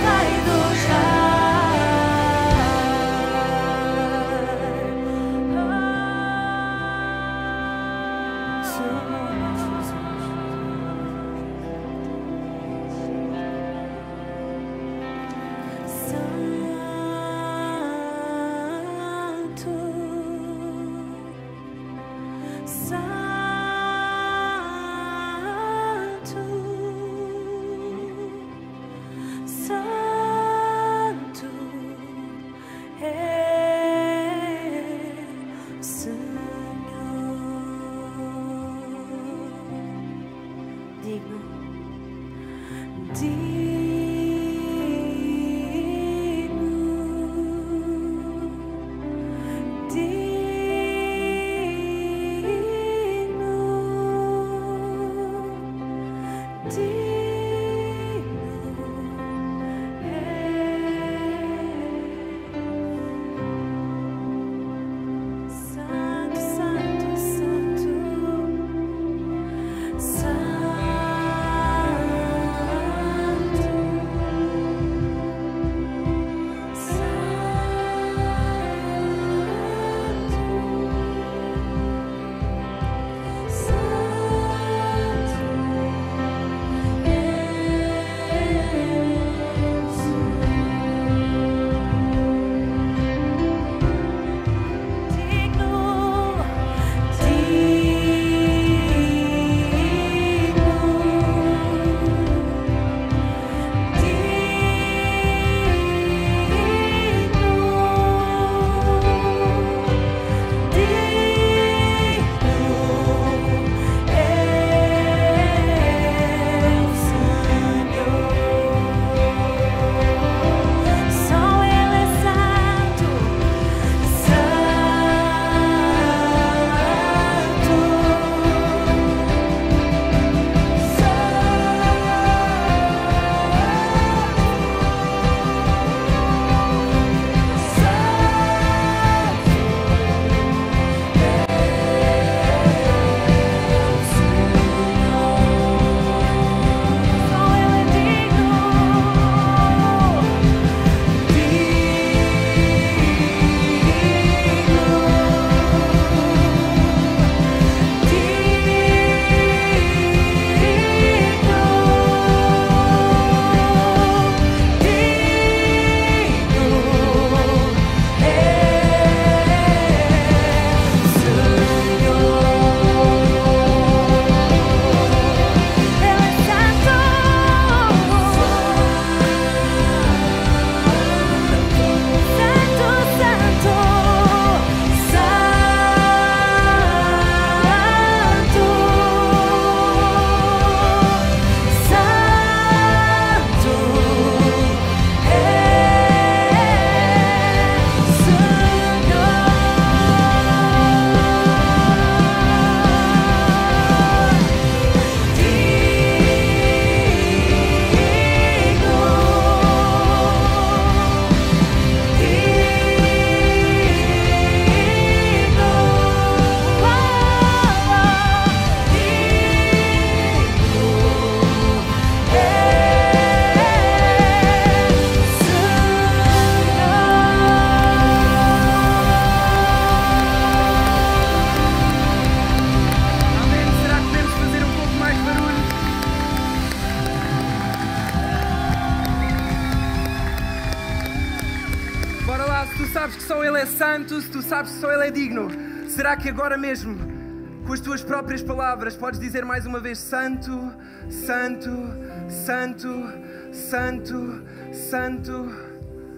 tu sabes que só Ele é santo, se tu sabes que só Ele é digno, será que agora mesmo, com as tuas próprias palavras, podes dizer mais uma vez: Santo, Santo, Santo, Santo, Santo?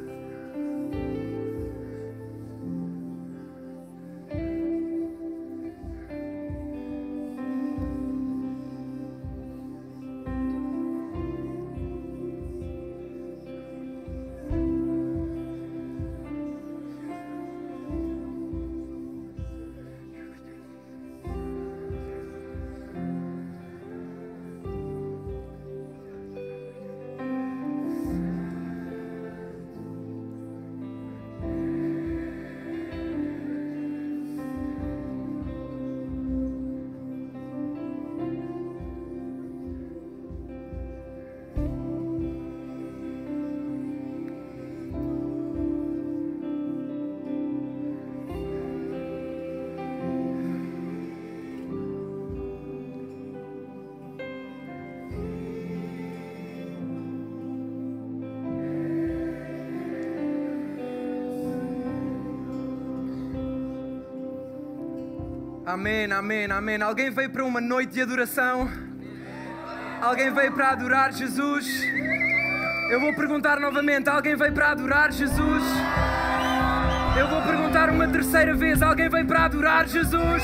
Amém, amém, amém. Alguém veio para uma noite de adoração? Alguém veio para adorar Jesus? Eu vou perguntar novamente: alguém veio para adorar Jesus? Eu vou perguntar uma terceira vez: alguém veio para adorar Jesus?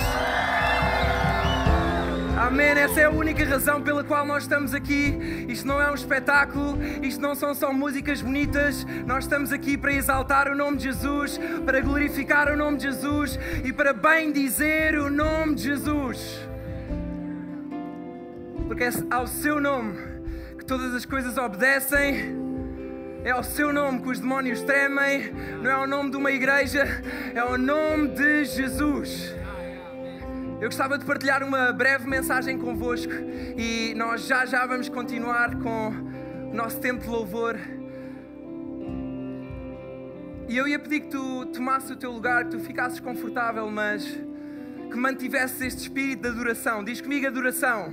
Amém, essa é a única razão pela qual nós estamos aqui. Isto não é um espetáculo, isto não são só músicas bonitas. Nós estamos aqui para exaltar o nome de Jesus, para glorificar o nome de Jesus e para bem dizer o nome de Jesus. Porque é ao seu nome que todas as coisas obedecem, é ao seu nome que os demónios tremem, não é ao nome de uma igreja, é ao nome de Jesus. Eu gostava de partilhar uma breve mensagem convosco e nós já vamos continuar com o nosso tempo de louvor. E eu ia pedir que tu tomasses o teu lugar, que tu ficasses confortável, mas que mantivesses este espírito de adoração. Diz comigo: adoração.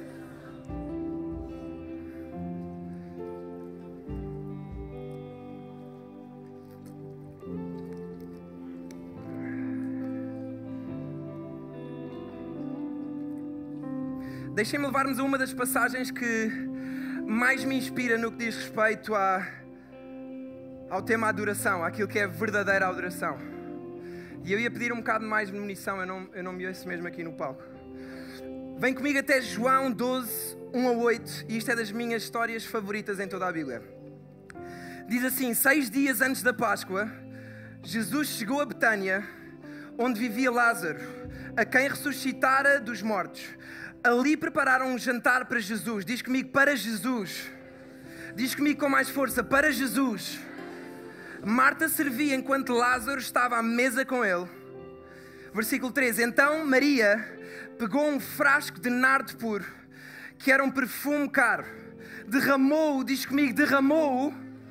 Deixem-me levar-nos a uma das passagens que mais me inspira no que diz respeito ao tema adoração, àquilo que é verdadeira adoração. E eu ia pedir um bocado mais de munição, eu não me ouço mesmo aqui no palco. Vem comigo até João 12, 1 a 8, e isto é das minhas histórias favoritas em toda a Bíblia. Diz assim: 6 dias antes da Páscoa, Jesus chegou a Betânia, onde vivia Lázaro, a quem ressuscitara dos mortos. Ali prepararam um jantar para Jesus. Diz comigo: para Jesus. Diz comigo com mais força: para Jesus. Marta servia enquanto Lázaro estava à mesa com ele. Versículo 13. Então Maria pegou um frasco de nardo puro, que era um perfume caro. Derramou-o, diz comigo, derramou-o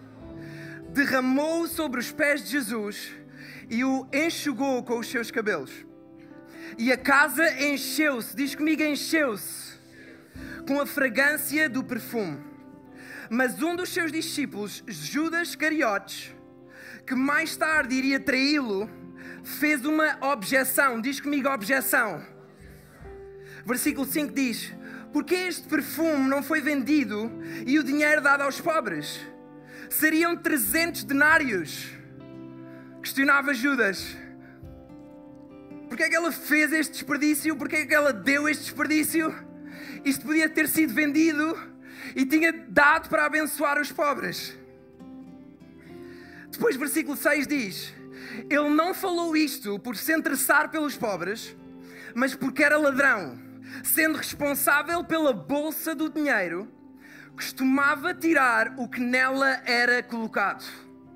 sobre os pés de Jesus e o enxugou com os seus cabelos. E a casa encheu-se, diz comigo, encheu-se, com a fragrância do perfume. Mas um dos seus discípulos, Judas Iscariotes, que mais tarde iria traí-lo, fez uma objeção. Diz comigo, objeção. Versículo 5 diz: porque este perfume não foi vendido e o dinheiro dado aos pobres? Seriam 300 denários. Questionava Judas. Porquê é que ela fez este desperdício? Porquê é que ela deu este desperdício? Isto podia ter sido vendido e tinha dado para abençoar os pobres. Depois versículo 6 diz: ele não falou isto por se interessar pelos pobres, mas porque era ladrão, sendo responsável pela bolsa do dinheiro, costumava tirar o que nela era colocado.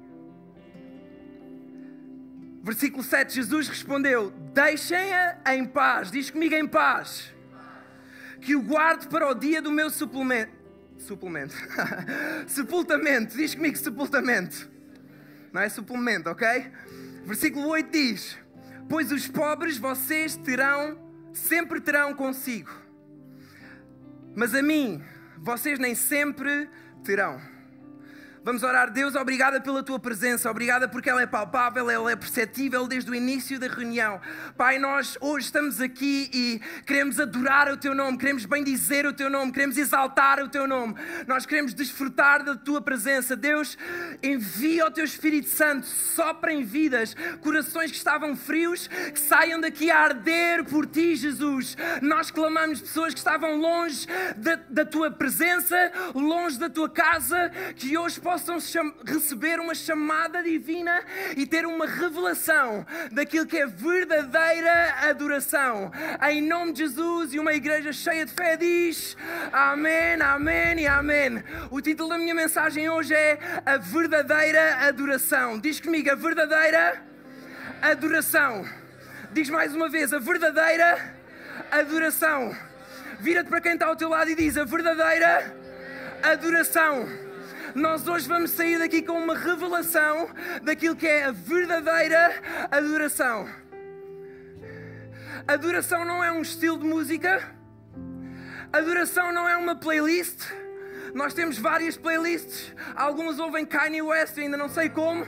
Versículo 7, Jesus respondeu: deixem-a em paz. Diz comigo, em paz. Que o guarde para o dia do meu sepultamento. Diz comigo, sepultamento. Não é suplemento, ok? Versículo 8 diz: pois os pobres vocês sempre terão consigo, mas a mim vocês nem sempre terão. Vamos orar. Deus, obrigada pela tua presença, obrigada porque ela é palpável, ela é perceptível desde o início da reunião. Pai, nós hoje estamos aqui e queremos adorar o teu nome, queremos bendizer o teu nome, queremos exaltar o teu nome. Nós queremos desfrutar da tua presença. Deus, envia o teu Espírito Santo, sopra em vidas, corações que estavam frios, que saiam daqui a arder por ti, Jesus. Nós clamamos pessoas que estavam longe da tua presença, longe da tua casa, que hoje possam receber uma chamada divina e ter uma revelação daquilo que é verdadeira adoração. Em nome de Jesus, e uma igreja cheia de fé diz amém, amém e amém. O título da minha mensagem hoje é a verdadeira adoração. Diz comigo, a verdadeira adoração. Diz mais uma vez, a verdadeira adoração. Vira-te para quem está ao teu lado e diz, a verdadeira adoração. Nós hoje vamos sair daqui com uma revelação daquilo que é a verdadeira adoração. Adoração não é um estilo de música. Adoração não é uma playlist. Nós temos várias playlists. Alguns ouvem Kanye West, ainda não sei como.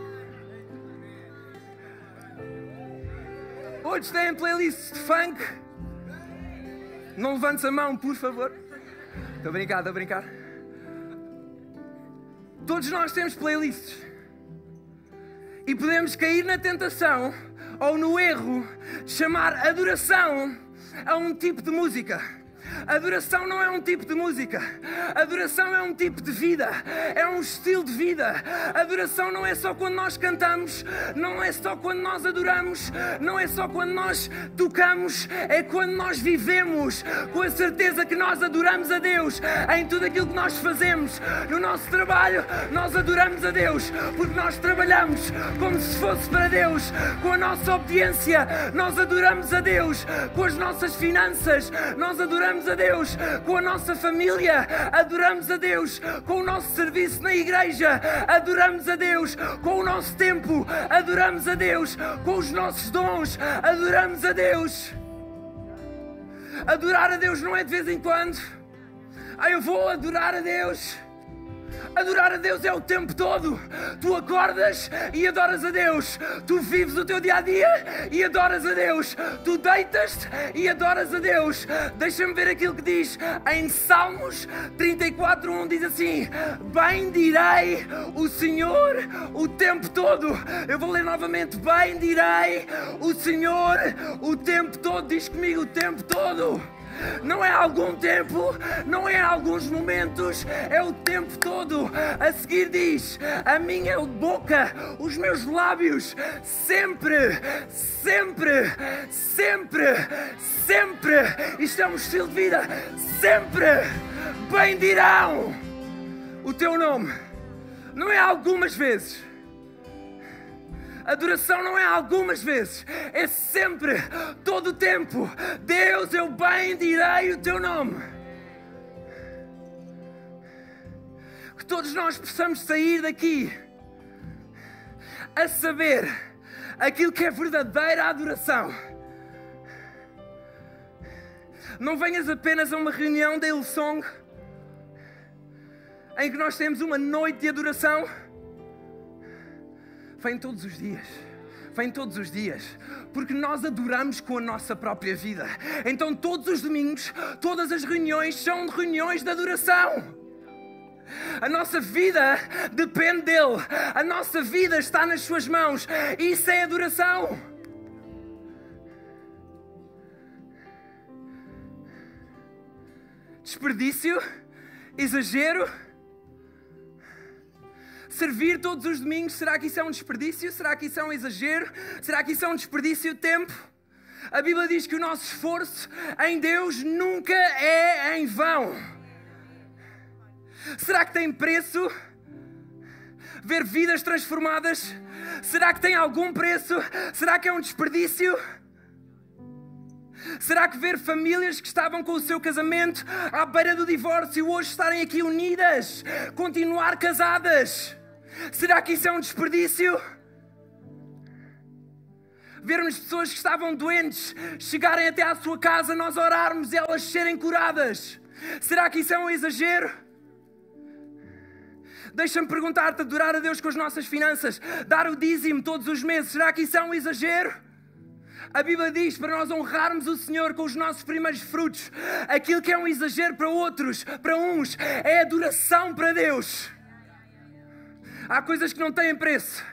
Outros têm playlists de funk. Não levantes a mão, por favor. Estou a brincar, estou a brincar. Todos nós temos playlists. E podemos cair na tentação ou no erro de chamar adoração a um tipo de música. Adoração não é um tipo de música. Adoração é um tipo de vida. É um estilo de vida. Adoração não é só quando nós cantamos. Não é só quando nós adoramos. Não é só quando nós tocamos. É quando nós vivemos com a certeza que nós adoramos a Deus. Em tudo aquilo que nós fazemos. No nosso trabalho, nós adoramos a Deus. Porque nós trabalhamos como se fosse para Deus. Com a nossa obediência, nós adoramos a Deus. Com as nossas finanças, nós adoramos a Deus. Com a nossa família, adoramos a Deus. Com o nosso serviço na igreja, adoramos a Deus. Com o nosso tempo, adoramos a Deus. Com os nossos dons, adoramos a Deus. Adorar a Deus não é de vez em quando. Eu vou adorar a Deus. Adorar a Deus é o tempo todo. Tu acordas e adoras a Deus. Tu vives o teu dia-a-dia e adoras a Deus. Tu deitas-te e adoras a Deus. Deixa-me ver aquilo que diz em Salmos 34:1, diz assim: bendirei o Senhor o tempo todo. Eu vou ler novamente: bendirei o Senhor o tempo todo. Diz comigo, o tempo todo. Não é algum tempo, não é alguns momentos, é o tempo todo. A seguir diz: a minha boca, os meus lábios, sempre, sempre, sempre, sempre, isto é um estilo de vida, sempre bendirão o teu nome. Não é algumas vezes. Adoração não é algumas vezes, é sempre, todo o tempo. Deus, eu bendirei o teu nome. Que todos nós possamos sair daqui a saber aquilo que é verdadeira adoração. Não venhas apenas a uma reunião da Hillsong em que nós temos uma noite de adoração. Vem todos os dias. Vem todos os dias. Porque nós adoramos com a nossa própria vida. Então todos os domingos, todas as reuniões são reuniões de adoração. A nossa vida depende dele. A nossa vida está nas suas mãos. Isso é adoração. Desperdício? Exagero? Servir todos os domingos, será que isso é um desperdício? Será que isso é um exagero? Será que isso é um desperdício de tempo? A Bíblia diz que o nosso esforço em Deus nunca é em vão. Será que tem preço ver vidas transformadas? Será que tem algum preço? Será que é um desperdício? Será que ver famílias que estavam com o seu casamento à beira do divórcio hoje estarem aqui unidas, continuar casadas? Será que isso é um desperdício? Vermos pessoas que estavam doentes chegarem até à sua casa, nós orarmos e elas serem curadas. Será que isso é um exagero? Deixa-me perguntar-te, adorar a Deus com as nossas finanças, dar o dízimo todos os meses, será que isso é um exagero? A Bíblia diz para nós honrarmos o Senhor com os nossos primeiros frutos. Aquilo que é um exagero para outros, para uns, é adoração para Deus. Há coisas que não têm preço.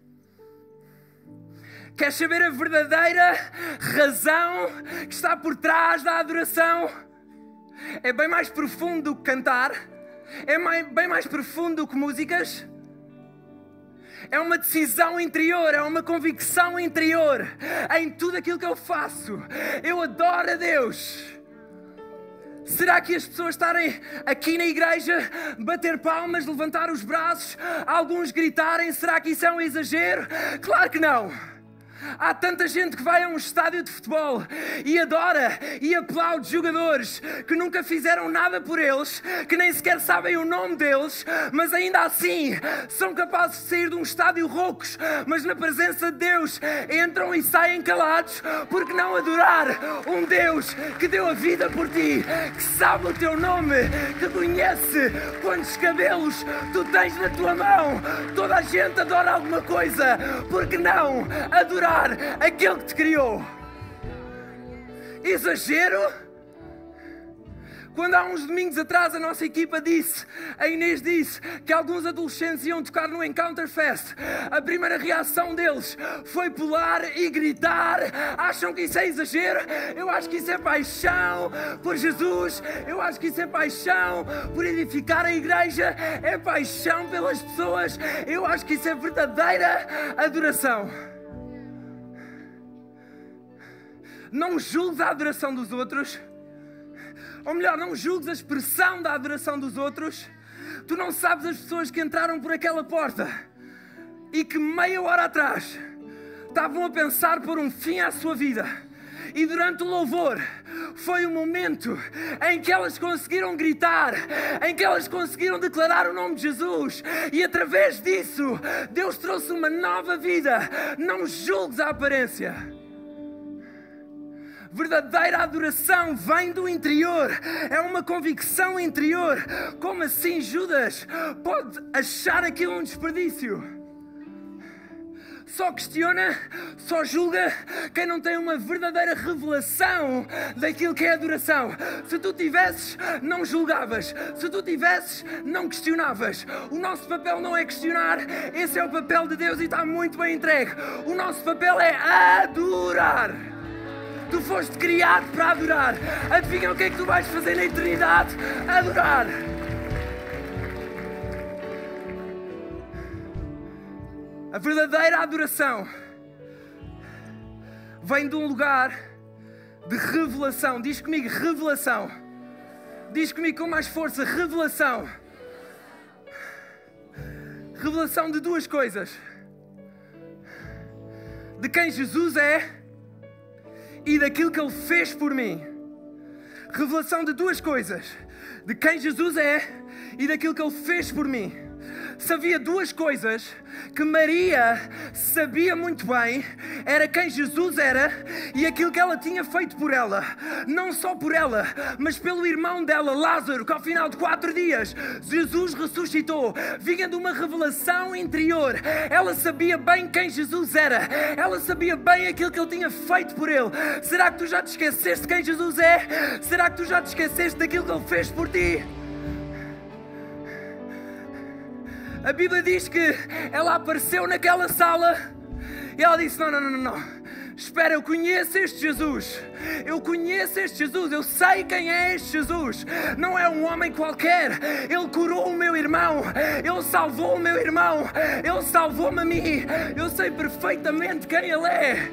Queres saber a verdadeira razão que está por trás da adoração? É bem mais profundo do que cantar. É bem mais profundo do que músicas. É uma decisão interior, é uma convicção interior em tudo aquilo que eu faço. Eu adoro a Deus. Será que as pessoas estarem aqui na igreja, bater palmas, levantar os braços, alguns gritarem, será que isso é um exagero? Claro que não. Há tanta gente que vai a um estádio de futebol e adora e aplaude jogadores que nunca fizeram nada por eles, que nem sequer sabem o nome deles, mas ainda assim são capazes de sair de um estádio roucos, mas na presença de Deus entram e saem calados. Porque não adorar um Deus que deu a vida por ti, que sabe o teu nome, que conhece quantos cabelos tu tens na tua mão? Toda a gente adora alguma coisa. Porque não adorar aquele que te criou? Exagero? Quando há uns domingos atrás a nossa equipa a Inês disse que alguns adolescentes iam tocar no Encounter Fest, a primeira reação deles foi pular e gritar. Acham que isso é exagero? Eu acho que isso é paixão por Jesus. Eu acho que isso é paixão por edificar a igreja. É paixão pelas pessoas. Eu acho que isso é verdadeira adoração. Não julgues a adoração dos outros. Ou melhor, não julgues a expressão da adoração dos outros. Tu não sabes as pessoas que entraram por aquela porta e que meia hora atrás estavam a pensar pôr um fim à sua vida. E durante o louvor foi o momento em que elas conseguiram gritar, em que elas conseguiram declarar o nome de Jesus. E através disso, Deus trouxe uma nova vida. Não julgues a aparência. Verdadeira adoração vem do interior. É uma convicção interior. Como assim Judas pode achar aquilo um desperdício? Só questiona, só julga quem não tem uma verdadeira revelação daquilo que é adoração. Se tu tivesses, não julgavas. Se tu tivesses, não questionavas. O nosso papel não é questionar. Esse é o papel de Deus e está muito bem entregue. O nosso papel é adorar. Tu foste criado para adorar. Adivinha o que é que tu vais fazer na eternidade? Adorar. A verdadeira adoração vem de um lugar de revelação. Diz comigo, revelação. Diz comigo com mais força, revelação. Revelação de duas coisas. De quem Jesus é e daquilo que Ele fez por mim. Revelação de duas coisas. De quem Jesus é e daquilo que Ele fez por mim. Se havia duas coisas que Maria sabia muito bem, era quem Jesus era e aquilo que ela tinha feito por ela. Não só por ela, mas pelo irmão dela, Lázaro, que ao final de 4 dias Jesus ressuscitou. Vinha de uma revelação interior. Ela sabia bem quem Jesus era. Ela sabia bem aquilo que Ele tinha feito por ele. Será que tu já te esqueceste de quem Jesus é? Será que tu já te esqueceste daquilo que Ele fez por ti? A Bíblia diz que ela apareceu naquela sala e ela disse, não. Espera, eu conheço este Jesus. Eu conheço este Jesus. Eu sei quem é este Jesus. Não é um homem qualquer. Ele curou o meu irmão. Ele salvou o meu irmão. Ele salvou-me a mim. Eu sei perfeitamente quem Ele é.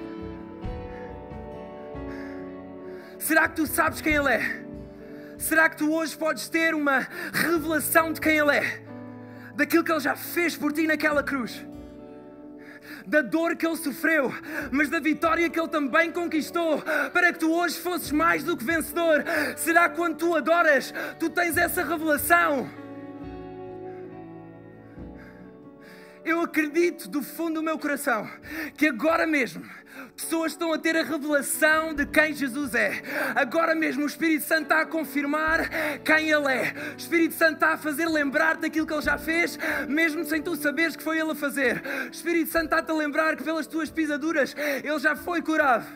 Será que tu sabes quem Ele é? Será que tu hoje podes ter uma revelação de quem Ele é? Daquilo que Ele já fez por ti naquela cruz. Da dor que Ele sofreu, mas da vitória que Ele também conquistou, para que tu hoje fosses mais do que vencedor. Será que quando tu adoras, tu tens essa revelação? Eu acredito do fundo do meu coração que agora mesmo pessoas estão a ter a revelação de quem Jesus é. Agora mesmo o Espírito Santo está a confirmar quem Ele é. O Espírito Santo está a fazer lembrar daquilo que Ele já fez, mesmo sem tu saberes que foi Ele a fazer. O Espírito Santo está-te a lembrar que pelas tuas pisaduras Ele já foi curado.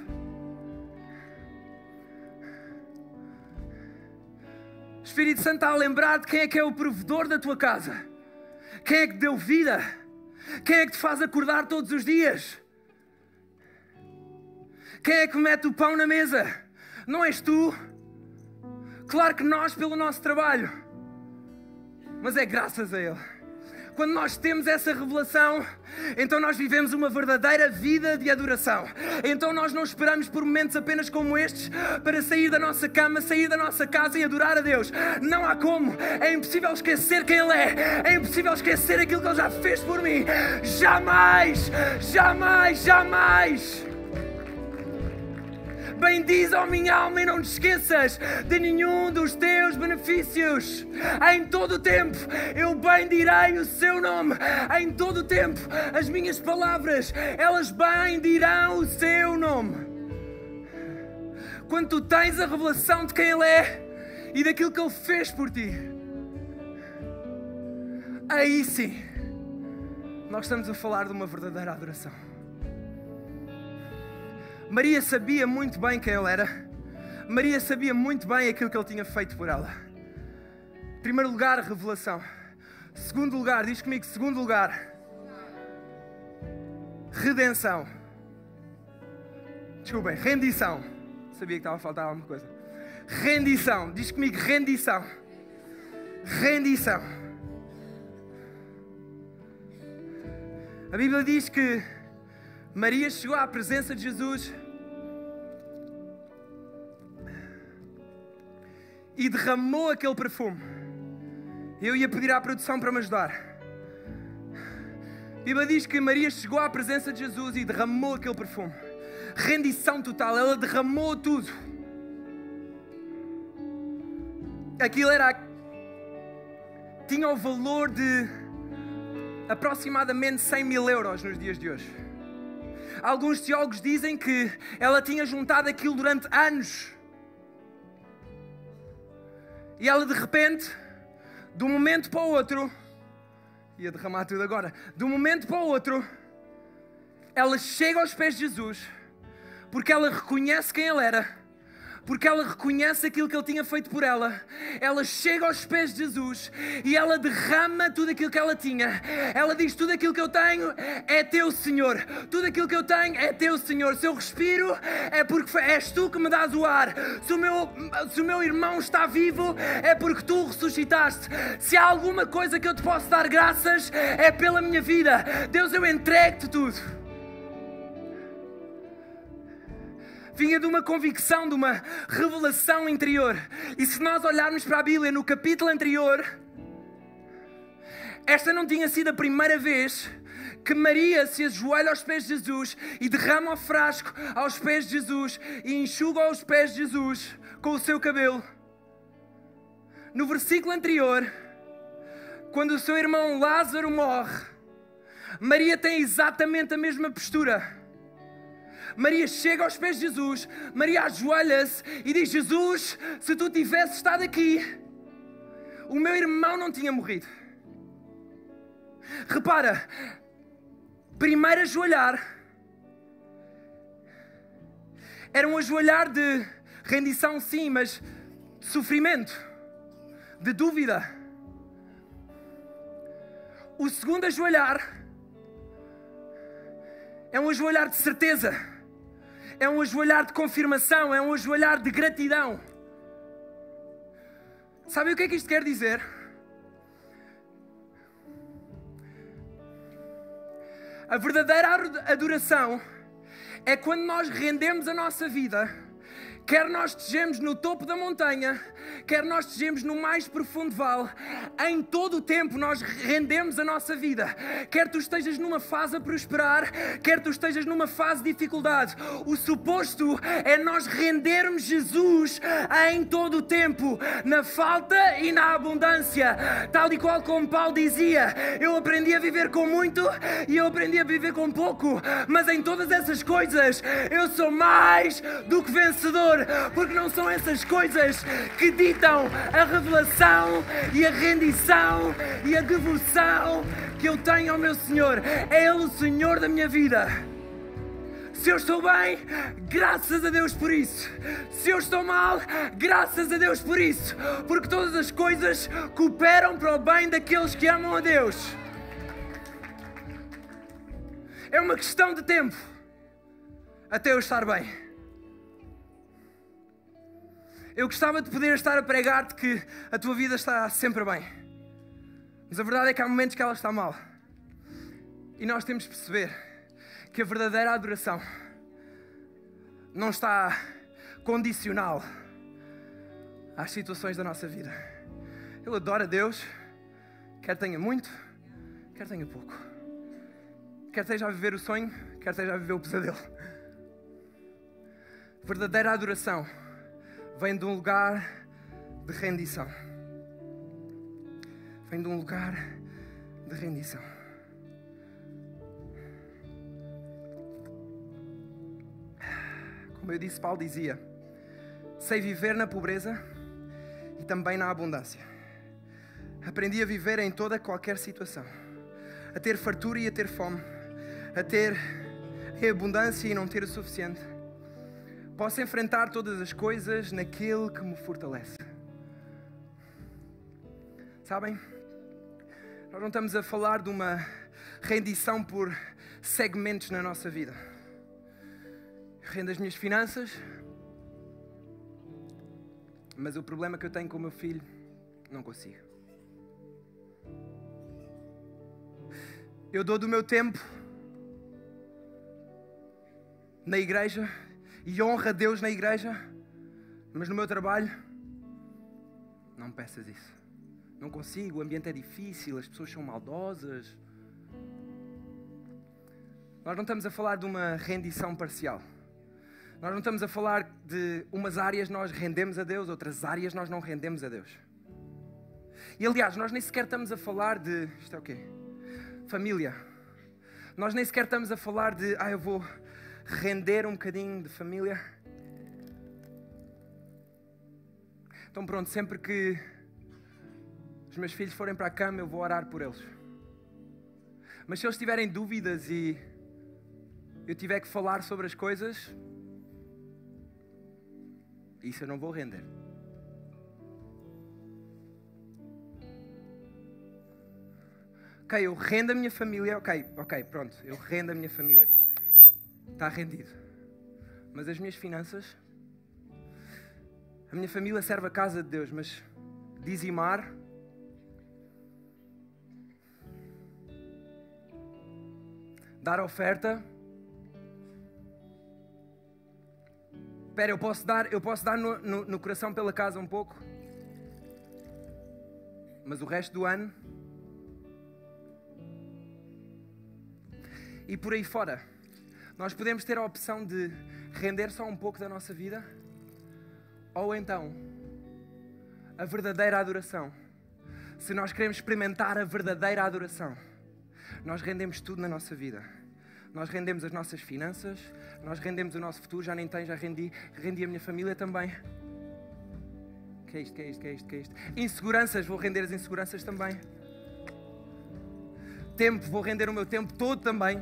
O Espírito Santo está a lembrar de quem é que é o provedor da tua casa. Quem é que te deu vida? Quem é que te faz acordar todos os dias? Quem é que mete o pão na mesa? Não és tu? Claro que nós, pelo nosso trabalho, mas é graças a Ele. Quando nós temos essa revelação, então nós vivemos uma verdadeira vida de adoração. Então nós não esperamos por momentos apenas como estes para sair da nossa cama, sair da nossa casa e adorar a Deus. Não há como. É impossível esquecer quem Ele é. É impossível esquecer aquilo que Ele já fez por mim. Jamais, jamais, jamais. Bendiz, ó minha alma, e não te esqueças de nenhum dos teus benefícios. Em todo o tempo eu bendirei o seu nome. Em todo o tempo as minhas palavras, elas bendirão o seu nome. Quando tu tens a revelação de quem Ele é e daquilo que Ele fez por ti, aí sim nós estamos a falar de uma verdadeira adoração. Maria sabia muito bem quem Ele era. Maria sabia muito bem aquilo que Ele tinha feito por ela. Em primeiro lugar, revelação. Segundo lugar, diz comigo, segundo lugar, redenção. Desculpem, rendição. Sabia que estava a faltar alguma coisa. Rendição, diz comigo, rendição. Rendição. A Bíblia diz que Maria chegou à presença de Jesus e derramou aquele perfume. Eu ia pedir à produção para me ajudar. A Bíblia diz que Maria chegou à presença de Jesus e derramou aquele perfume. Rendição total, ela derramou tudo. Aquilo tinha o valor de aproximadamente 100 mil euros nos dias de hoje. Alguns teólogos dizem que ela tinha juntado aquilo durante anos. E ela de repente, de um momento para o outro, ia derramar tudo agora, de um momento para o outro, ela chega aos pés de Jesus, porque ela reconhece quem Ele era, porque ela reconhece aquilo que Ele tinha feito por ela. Ela chega aos pés de Jesus e ela derrama tudo aquilo que ela tinha. Ela diz, tudo aquilo que eu tenho é teu, Senhor. Tudo aquilo que eu tenho é teu, Senhor. Se eu respiro é porque és tu que me dás o ar. Se o meu irmão está vivo é porque tu o ressuscitaste. Se há alguma coisa que eu te posso dar graças é pela minha vida. Deus, eu entrego-te tudo. Vinha de uma convicção, de uma revelação interior. E se nós olharmos para a Bíblia no capítulo anterior, esta não tinha sido a primeira vez que Maria se ajoelha aos pés de Jesus e derrama o frasco aos pés de Jesus e enxuga os pés de Jesus com o seu cabelo. No versículo anterior, quando o seu irmão Lázaro morre, Maria tem exatamente a mesma postura. Maria chega aos pés de Jesus, Maria ajoelha-se e diz, Jesus, se tu tivesses estado aqui, o meu irmão não tinha morrido. Repara, primeiro ajoelhar era um ajoelhar de rendição, sim, mas de sofrimento, de dúvida. O segundo ajoelhar é um ajoelhar de certeza. É um ajoelhar de confirmação, é um ajoelhar de gratidão. Sabe o que é que isto quer dizer? A verdadeira adoração é quando nós rendemos a nossa vida, Quer nós estejamos no topo da montanha, quer nós estejamos no mais profundo vale, em todo o tempo nós rendemos a nossa vida. Quer tu estejas numa fase a prosperar, quer tu estejas numa fase de dificuldade, o suposto é nós rendermos Jesus em todo o tempo, na falta e na abundância. Tal e qual como Paulo dizia, eu aprendi a viver com muito e eu aprendi a viver com pouco, mas em todas essas coisas eu sou mais do que vencedor, porque não são essas coisas que ditam a revelação e a rendição e a devoção que eu tenho ao meu Senhor. É Ele o Senhor da minha vida. Se eu estou bem, graças a Deus por isso. Se eu estou mal, graças a Deus por isso, porque todas as coisas cooperam para o bem daqueles que amam a Deus. É uma questão de tempo até eu estar bem. Eu gostava de poder estar a pregar-te que a tua vida está sempre bem. Mas a verdade é que há momentos que ela está mal. E nós temos de perceber que a verdadeira adoração não está condicional às situações da nossa vida. Eu adoro a Deus, quer tenha muito, quer tenha pouco. Quer esteja a viver o sonho, quer esteja a viver o pesadelo. Verdadeira adoração vem de um lugar de rendição. Vem de um lugar de rendição. Como eu disse, Paulo dizia: sei viver na pobreza e também na abundância. Aprendi a viver em toda qualquer situação, a ter fartura e a ter fome, a ter em abundância e não ter o suficiente. Posso enfrentar todas as coisas naquele que me fortalece. Sabem? Nós não estamos a falar de uma rendição por segmentos na nossa vida. Eu rendo as minhas finanças, mas o problema que eu tenho com o meu filho, não consigo. Eu dou do meu tempo na igreja e honro a Deus na igreja, mas no meu trabalho, não me peças isso. Não consigo, o ambiente é difícil, as pessoas são maldosas. Nós não estamos a falar de uma rendição parcial. Nós não estamos a falar de umas áreas nós rendemos a Deus, outras áreas nós não rendemos a Deus. E aliás, nós nem sequer estamos a falar de... Isto é o quê? Família. Nós nem sequer estamos a falar de... eu vou render um bocadinho de família. Então pronto, sempre que os meus filhos forem para a cama, eu vou orar por eles. Mas se eles tiverem dúvidas e eu tiver que falar sobre as coisas, isso eu não vou render. Ok, eu rendo a minha família. Ok, pronto, eu rendo a minha família. Está rendido. Mas as minhas finanças, a minha família serve a casa de Deus, mas dizimar, dar oferta. Espera, eu posso dar no coração pela casa um pouco, mas o resto do ano e por aí fora. Nós podemos ter a opção de render só um pouco da nossa vida, ou então a verdadeira adoração. Se nós queremos experimentar a verdadeira adoração, nós rendemos tudo na nossa vida. Nós rendemos as nossas finanças, nós rendemos o nosso futuro. Já nem tenho, já rendi a minha família também. Que é isto? Inseguranças, vou render as inseguranças também. Tempo, vou render o meu tempo todo também.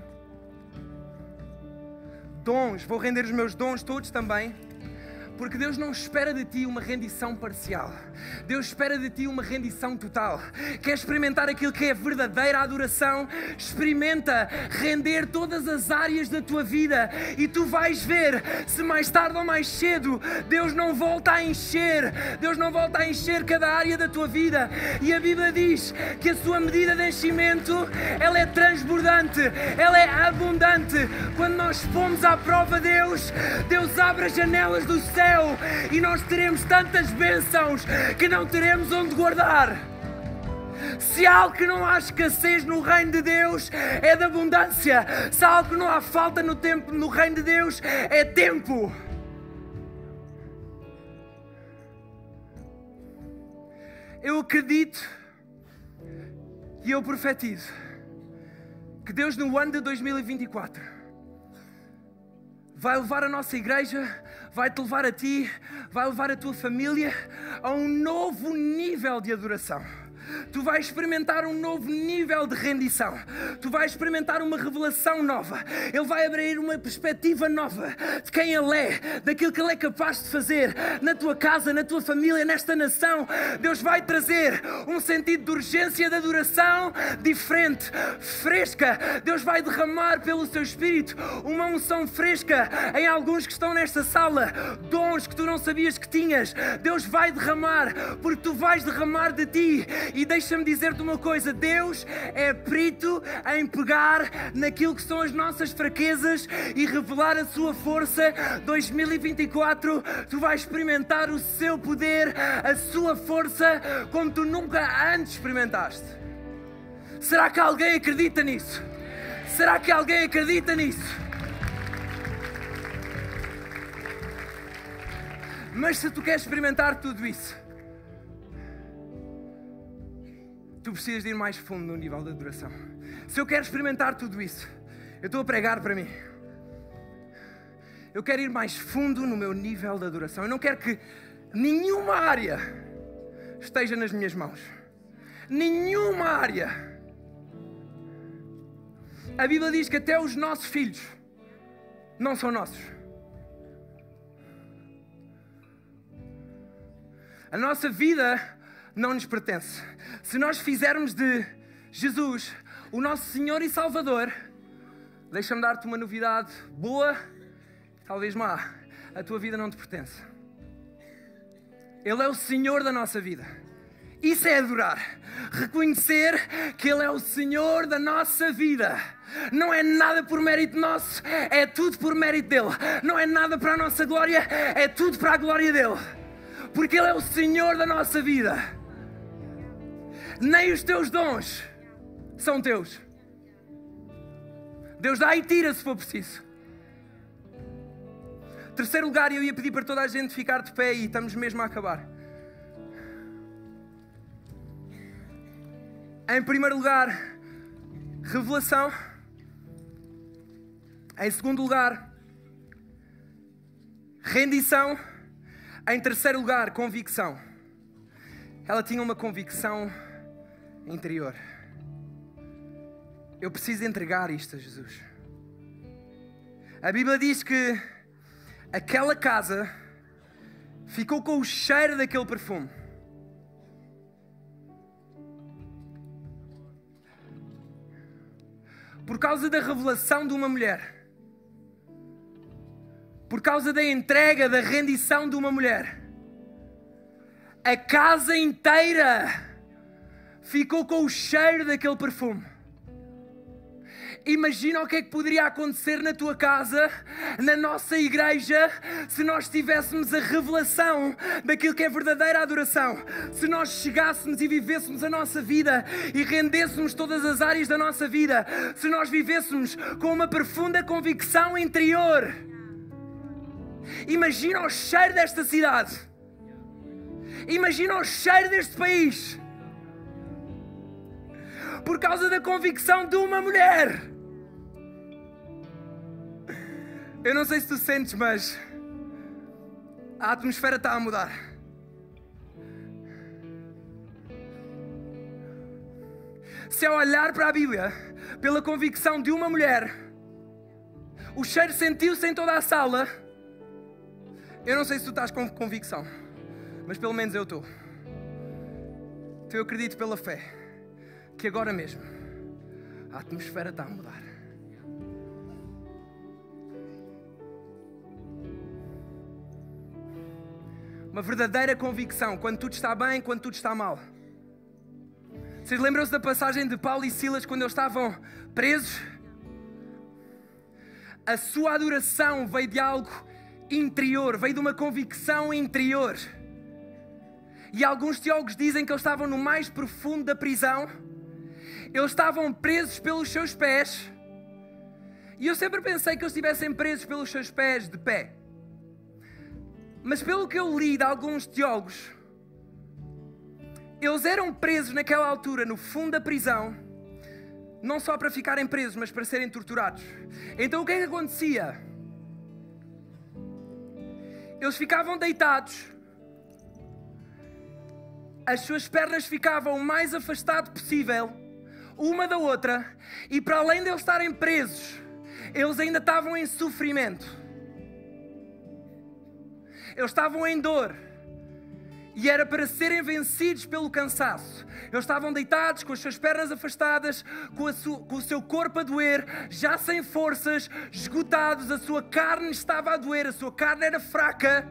Dons, vou render os meus dons todos também. Porque Deus não espera de ti uma rendição parcial. Deus espera de ti uma rendição total. Quer experimentar aquilo que é a verdadeira adoração? Experimenta render todas as áreas da tua vida e tu vais ver se mais tarde ou mais cedo Deus não volta a encher. Deus não volta a encher cada área da tua vida. E a Bíblia diz que a sua medida de enchimento, ela é transbordante, ela é abundante. Quando nós pomos à prova Deus, Deus abre as janelas do céu céu e nós teremos tantas bênçãos que não teremos onde guardar. Se há algo que não há escassez no reino de Deus, é de abundância. Se há algo que não há falta no reino de Deus, é tempo. Eu acredito e eu profetizo que Deus no ano de 2024 vai levar a nossa igreja, vai-te levar a ti, vai levar a tua família a um novo nível de adoração. Tu vais experimentar um novo nível de rendição. Tu vais experimentar uma revelação nova. Ele vai abrir uma perspectiva nova de quem Ele é, daquilo que Ele é capaz de fazer na tua casa, na tua família, nesta nação. Deus vai trazer um sentido de urgência, de adoração diferente, fresca. Deus vai derramar pelo Seu Espírito uma unção fresca em alguns que estão nesta sala, dons que tu não sabias que tinhas. Deus vai derramar, porque tu vais derramar de ti. E deixa-me dizer-te uma coisa, Deus é perito em pegar naquilo que são as nossas fraquezas e revelar a sua força. 2024, tu vais experimentar o seu poder, a sua força, como tu nunca antes experimentaste. Será que alguém acredita nisso? Será que alguém acredita nisso? Mas se tu queres experimentar tudo isso, tu precisas de ir mais fundo no nível de adoração. Se eu quero experimentar tudo isso, eu estou a pregar para mim. Eu quero ir mais fundo no meu nível de adoração. Eu não quero que nenhuma área esteja nas minhas mãos. Nenhuma área. A Bíblia diz que até os nossos filhos não são nossos. A nossa vida não nos pertence. Se nós fizermos de Jesus o nosso Senhor e Salvador, deixa-me dar-te uma novidade boa, talvez má. A tua vida não te pertence. Ele é o Senhor da nossa vida. Isso é adorar. Reconhecer que Ele é o Senhor da nossa vida. Não é nada por mérito nosso, é tudo por mérito dEle. Não é nada para a nossa glória, é tudo para a glória dEle. Porque Ele é o Senhor da nossa vida. Nem os teus dons são teus. Deus dá e tira se for preciso. Terceiro lugar, eu ia pedir para toda a gente ficar de pé e estamos mesmo a acabar. Em primeiro lugar, revelação. Em segundo lugar, rendição. Em terceiro lugar, convicção. Ela tinha uma convicção interior. Eu preciso entregar isto a Jesus. A Bíblia diz que aquela casa ficou com o cheiro daquele perfume. Por causa da revelação de uma mulher. Por causa da entrega, da rendição de uma mulher. A casa inteira ficou com o cheiro daquele perfume. Imagina o que é que poderia acontecer na tua casa, na nossa igreja, se nós tivéssemos a revelação daquilo que é verdadeira adoração. Se nós chegássemos e vivêssemos a nossa vida e rendêssemos todas as áreas da nossa vida. Se nós vivêssemos com uma profunda convicção interior. Imagina o cheiro desta cidade. Imagina o cheiro deste país. Por causa da convicção de uma mulher. Eu não sei se tu sentes, mas a atmosfera está a mudar. Se ao olhar para a Bíblia, pela convicção de uma mulher, o cheiro sentiu-se em toda a sala. Eu não sei se tu estás com convicção, mas pelo menos eu estou. Então eu acredito pela fé que agora mesmo a atmosfera está a mudar. Uma verdadeira convicção, quando tudo está bem, quando tudo está mal. Vocês lembram-se da passagem de Paulo e Silas quando eles estavam presos? A sua adoração veio de algo interior, veio de uma convicção interior. E alguns teólogos dizem que eles estavam no mais profundo da prisão, eles estavam presos pelos seus pés, e eu sempre pensei que eles estivessem presos pelos seus pés de pé. Mas pelo que eu li de alguns teólogos, eles eram presos naquela altura no fundo da prisão, não só para ficarem presos, mas para serem torturados. Então o que é que acontecia? Eles ficavam deitados, as suas pernas ficavam o mais afastado possível, uma da outra, e para além de eles estarem presos, eles ainda estavam em sofrimento. Eles estavam em dor. E era para serem vencidos pelo cansaço. Eles estavam deitados, com as suas pernas afastadas, com o seu corpo a doer, já sem forças, esgotados, a sua carne estava a doer, a sua carne era fraca.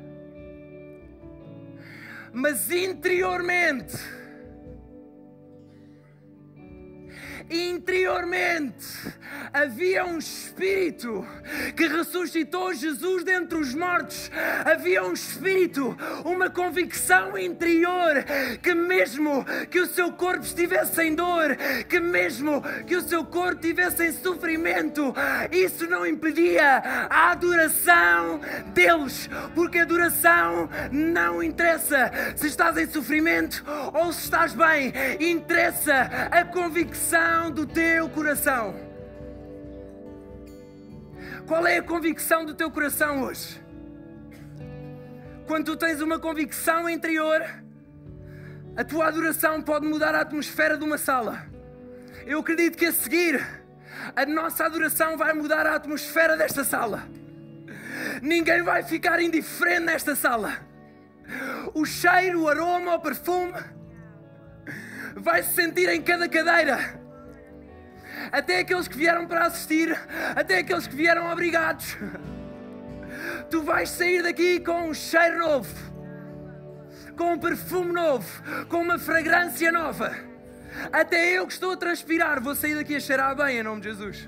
Mas interiormente, havia um Espírito que ressuscitou Jesus dentre os mortos. Havia um Espírito, uma convicção interior, que mesmo que o seu corpo estivesse em dor, que mesmo que o seu corpo estivesse em sofrimento, isso não impedia a adoração deles, porque a adoração não interessa se estás em sofrimento ou se estás bem, interessa a convicção do teu coração. Qual é a convicção do teu coração hoje? Quando tu tens uma convicção interior, a tua adoração pode mudar a atmosfera de uma sala. Eu acredito que a seguir, a nossa adoração vai mudar a atmosfera desta sala. Ninguém vai ficar indiferente nesta sala. O cheiro, o aroma, o perfume vai se sentir em cada cadeira. Até aqueles que vieram para assistir, até aqueles que vieram obrigados. Tu vais sair daqui com um cheiro novo, com um perfume novo, com uma fragrância nova. Até eu que estou a transpirar vou sair daqui a cheirar bem, em nome de Jesus.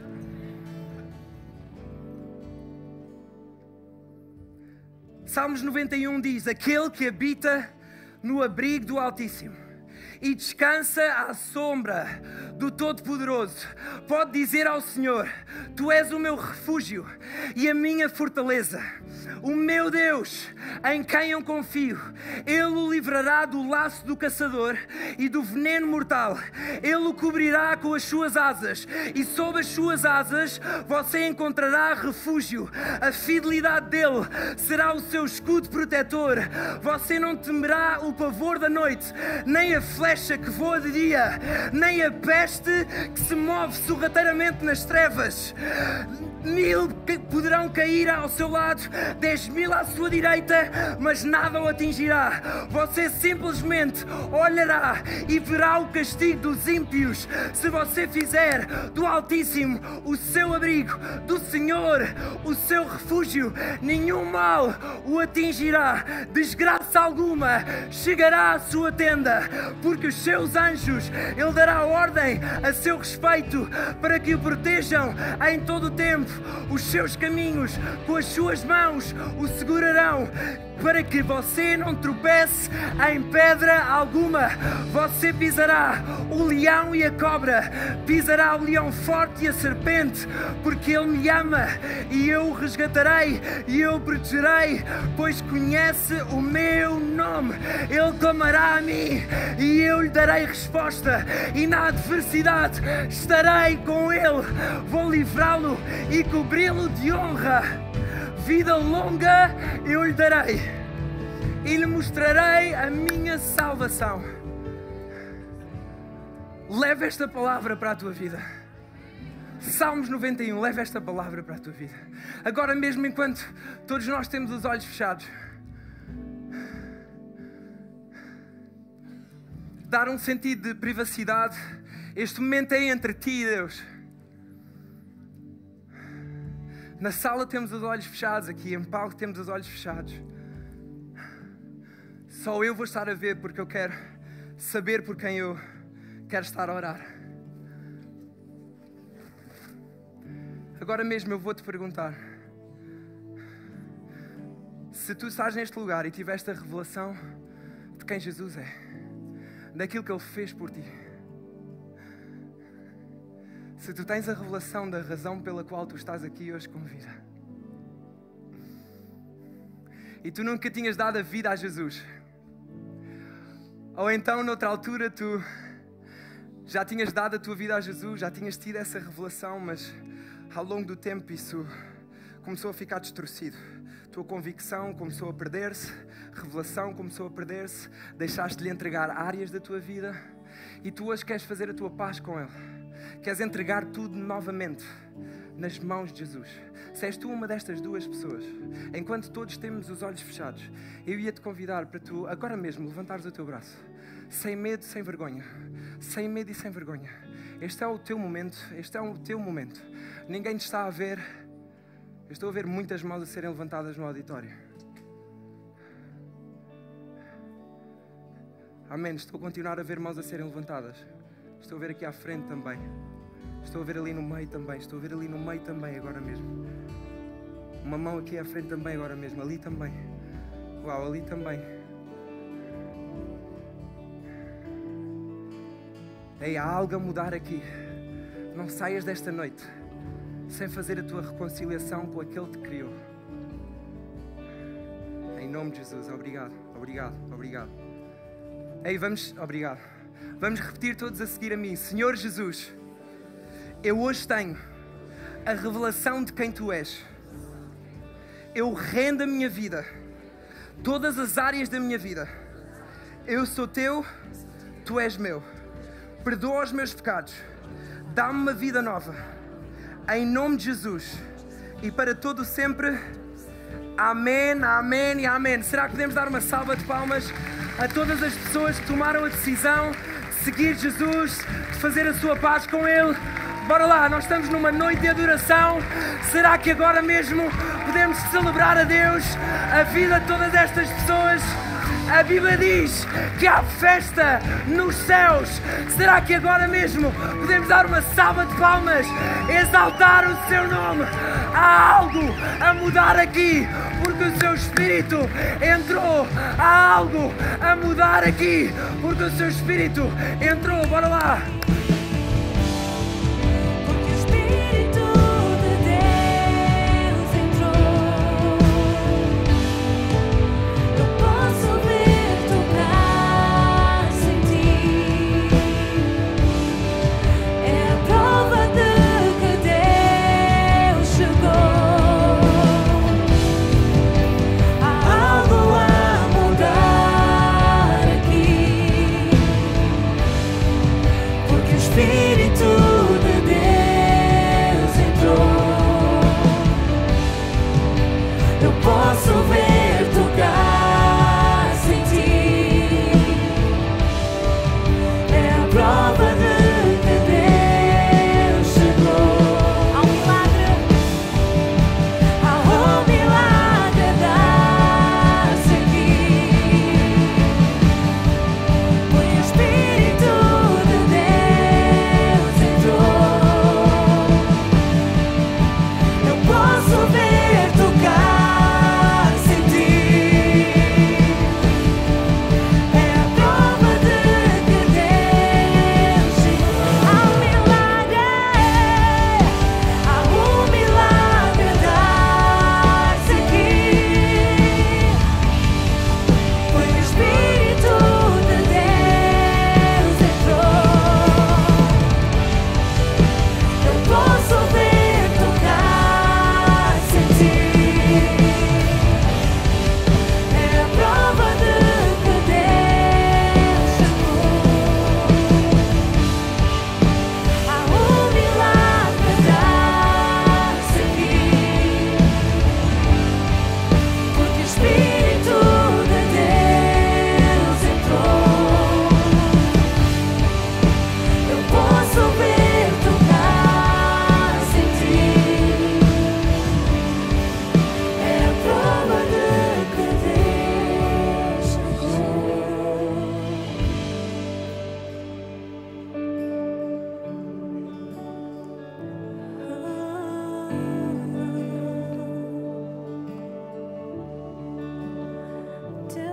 Salmos 91 diz: aquele que habita no abrigo do Altíssimo e descansa à sombra do Todo-Poderoso pode dizer ao Senhor: Tu és o meu refúgio e a minha fortaleza, o meu Deus em quem eu confio. Ele o livrará do laço do caçador e do veneno mortal. Ele o cobrirá com as suas asas e sob as suas asas você encontrará refúgio. A fidelidade dele será o seu escudo protetor. Você não temerá o pavor da noite, nem a flecha que voa de dia, nem a peste que se move sorrateiramente nas trevas. 1000 poderão cair ao seu lado, 10.000 à sua direita, mas nada o atingirá. Você simplesmente olhará e verá o castigo dos ímpios. Se você fizer do Altíssimo o seu abrigo, do Senhor o seu refúgio, nenhum mal o atingirá, desgraça alguma chegará à sua tenda, porque os seus anjos Ele dará ordem a seu respeito para que o protejam em todo o tempo. Os seus caminhos com as suas mãos o segurarão, para que você não tropece em pedra alguma. Você pisará o leão e a cobra, pisará o leão forte e a serpente, porque Ele me ama e eu o resgatarei e eu o protegerei, pois conhece o meu nome. Ele clamará a mim e eu lhe darei resposta, e na adversidade estarei com ele. Vou livrá-lo e cobri-lo de honra. Vida longa eu lhe darei e lhe mostrarei a minha salvação. Leva esta palavra para a tua vida. Salmos 91, leva esta palavra para a tua vida. Agora mesmo, enquanto todos nós temos os olhos fechados, dar um sentido de privacidade. Este momento é entre ti e Deus. Na sala temos os olhos fechados, aqui em palco temos os olhos fechados. Só eu vou estar a ver, porque eu quero saber por quem eu quero estar a orar. Agora mesmo eu vou-te perguntar: Se tu estás neste lugar e tiveste a revelação de quem Jesus é, daquilo que Ele fez por ti, se tu tens a revelação da razão pela qual tu estás aqui hoje com vida, e tu nunca tinhas dado a vida a Jesus, ou então noutra altura tu já tinhas dado a tua vida a Jesus, já tinhas tido essa revelação, mas ao longo do tempo isso começou a ficar distorcido. Tua convicção começou a perder-se, revelação começou a perder-se, deixaste-lhe entregar áreas da tua vida e tu hoje queres fazer a tua paz com Ele. Queres entregar tudo novamente nas mãos de Jesus. Se és tu uma destas duas pessoas, enquanto todos temos os olhos fechados, eu ia-te convidar para tu, agora mesmo, levantares o teu braço. Sem medo, sem vergonha. Sem medo e sem vergonha. Este é o teu momento. Este é o teu momento. Ninguém te está a ver. Eu estou a ver muitas mãos a serem levantadas no auditório. Amém. Estou a continuar a ver mãos a serem levantadas. Estou a ver aqui à frente também. Estou a ver ali no meio também. Estou a ver ali no meio também agora mesmo. Uma mão aqui à frente também agora mesmo. Ali também. Uau, ali também. Ei, há algo a mudar aqui. Não saias desta noite sem fazer a tua reconciliação com aquele que te criou. Em nome de Jesus, obrigado, obrigado, obrigado. Ei, obrigado. Vamos repetir todos a seguir a mim. Senhor Jesus, eu hoje tenho a revelação de quem Tu és. Eu rendo a minha vida, todas as áreas da minha vida. Eu sou Teu, Tu és meu. Perdoa os meus pecados. Dá-me uma vida nova. Em nome de Jesus. E para todo sempre. Amém, amém e amém. Será que podemos dar uma salva de palmas a todas as pessoas que tomaram a decisão de seguir Jesus, de fazer a sua paz com Ele? Bora lá, nós estamos numa noite de adoração. Será que agora mesmo podemos celebrar a Deus a vida de todas estas pessoas? A Bíblia diz que há festa nos céus. Será que agora mesmo podemos dar uma salva de palmas, exaltar o Seu nome? Há algo a mudar aqui, porque o Seu Espírito entrou. Há algo a mudar aqui, porque o Seu Espírito entrou. Bora lá. Posso ver tocar.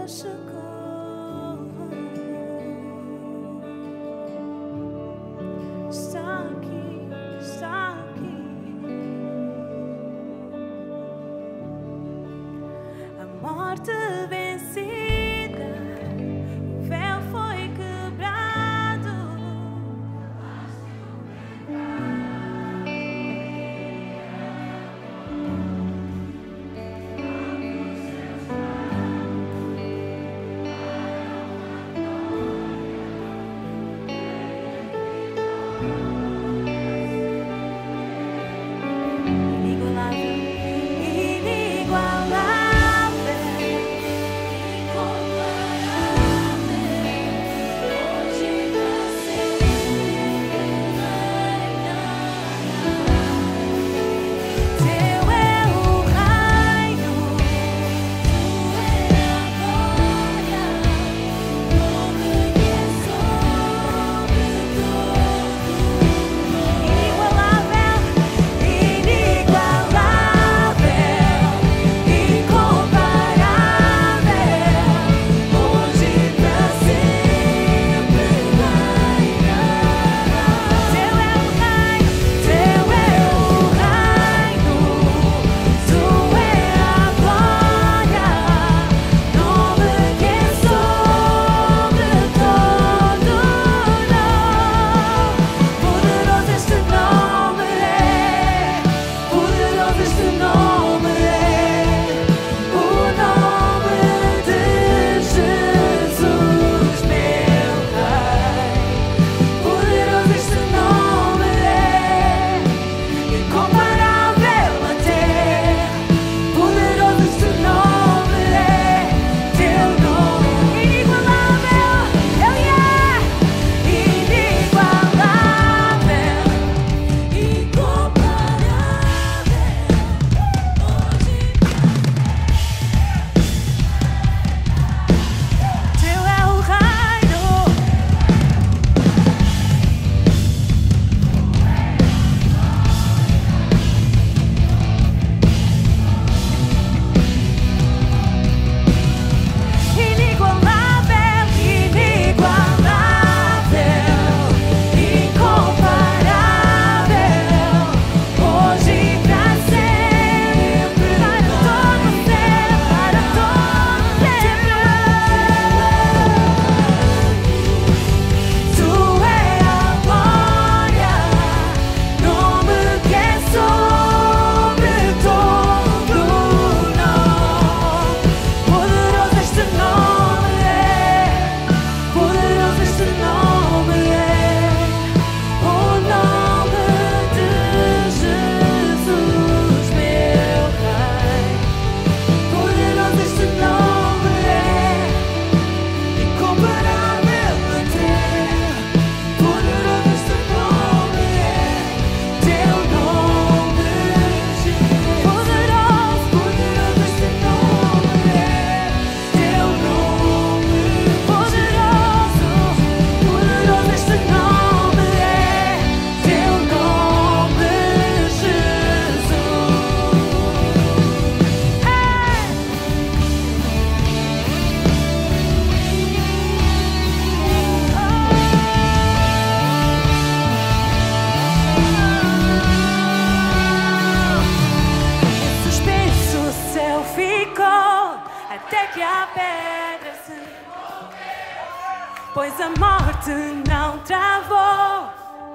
chegou. Está aqui, está aqui. A morte vencida, o véu foi quebrado. Pois a morte não travou.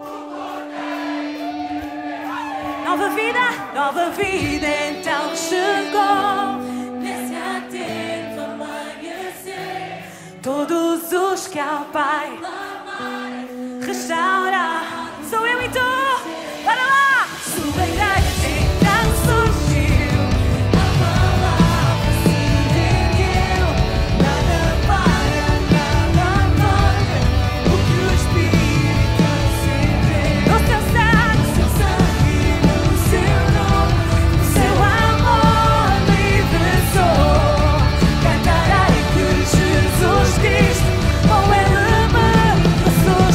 Nova vida então chegou. Nesse atento amanhecer, todos os que ao Pai restaura. Sou eu e tu, para lá. Sua igreja então surgiu, a palavra se ergueu. Nada para, nada pode o que o Espírito acendeu. No seu sangue, no seu nome, no seu amor libertou. Cantarei que Jesus Cristo com ele me passou.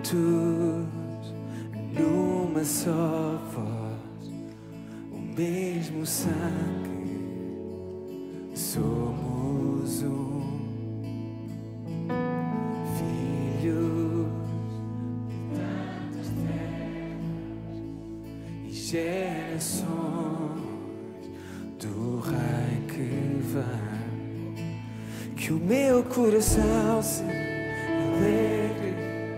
juntos numa só voz, o mesmo sangue, somos um, filhos de tantas terras e gerações do Rei que vem. Que o meu coração se alegre,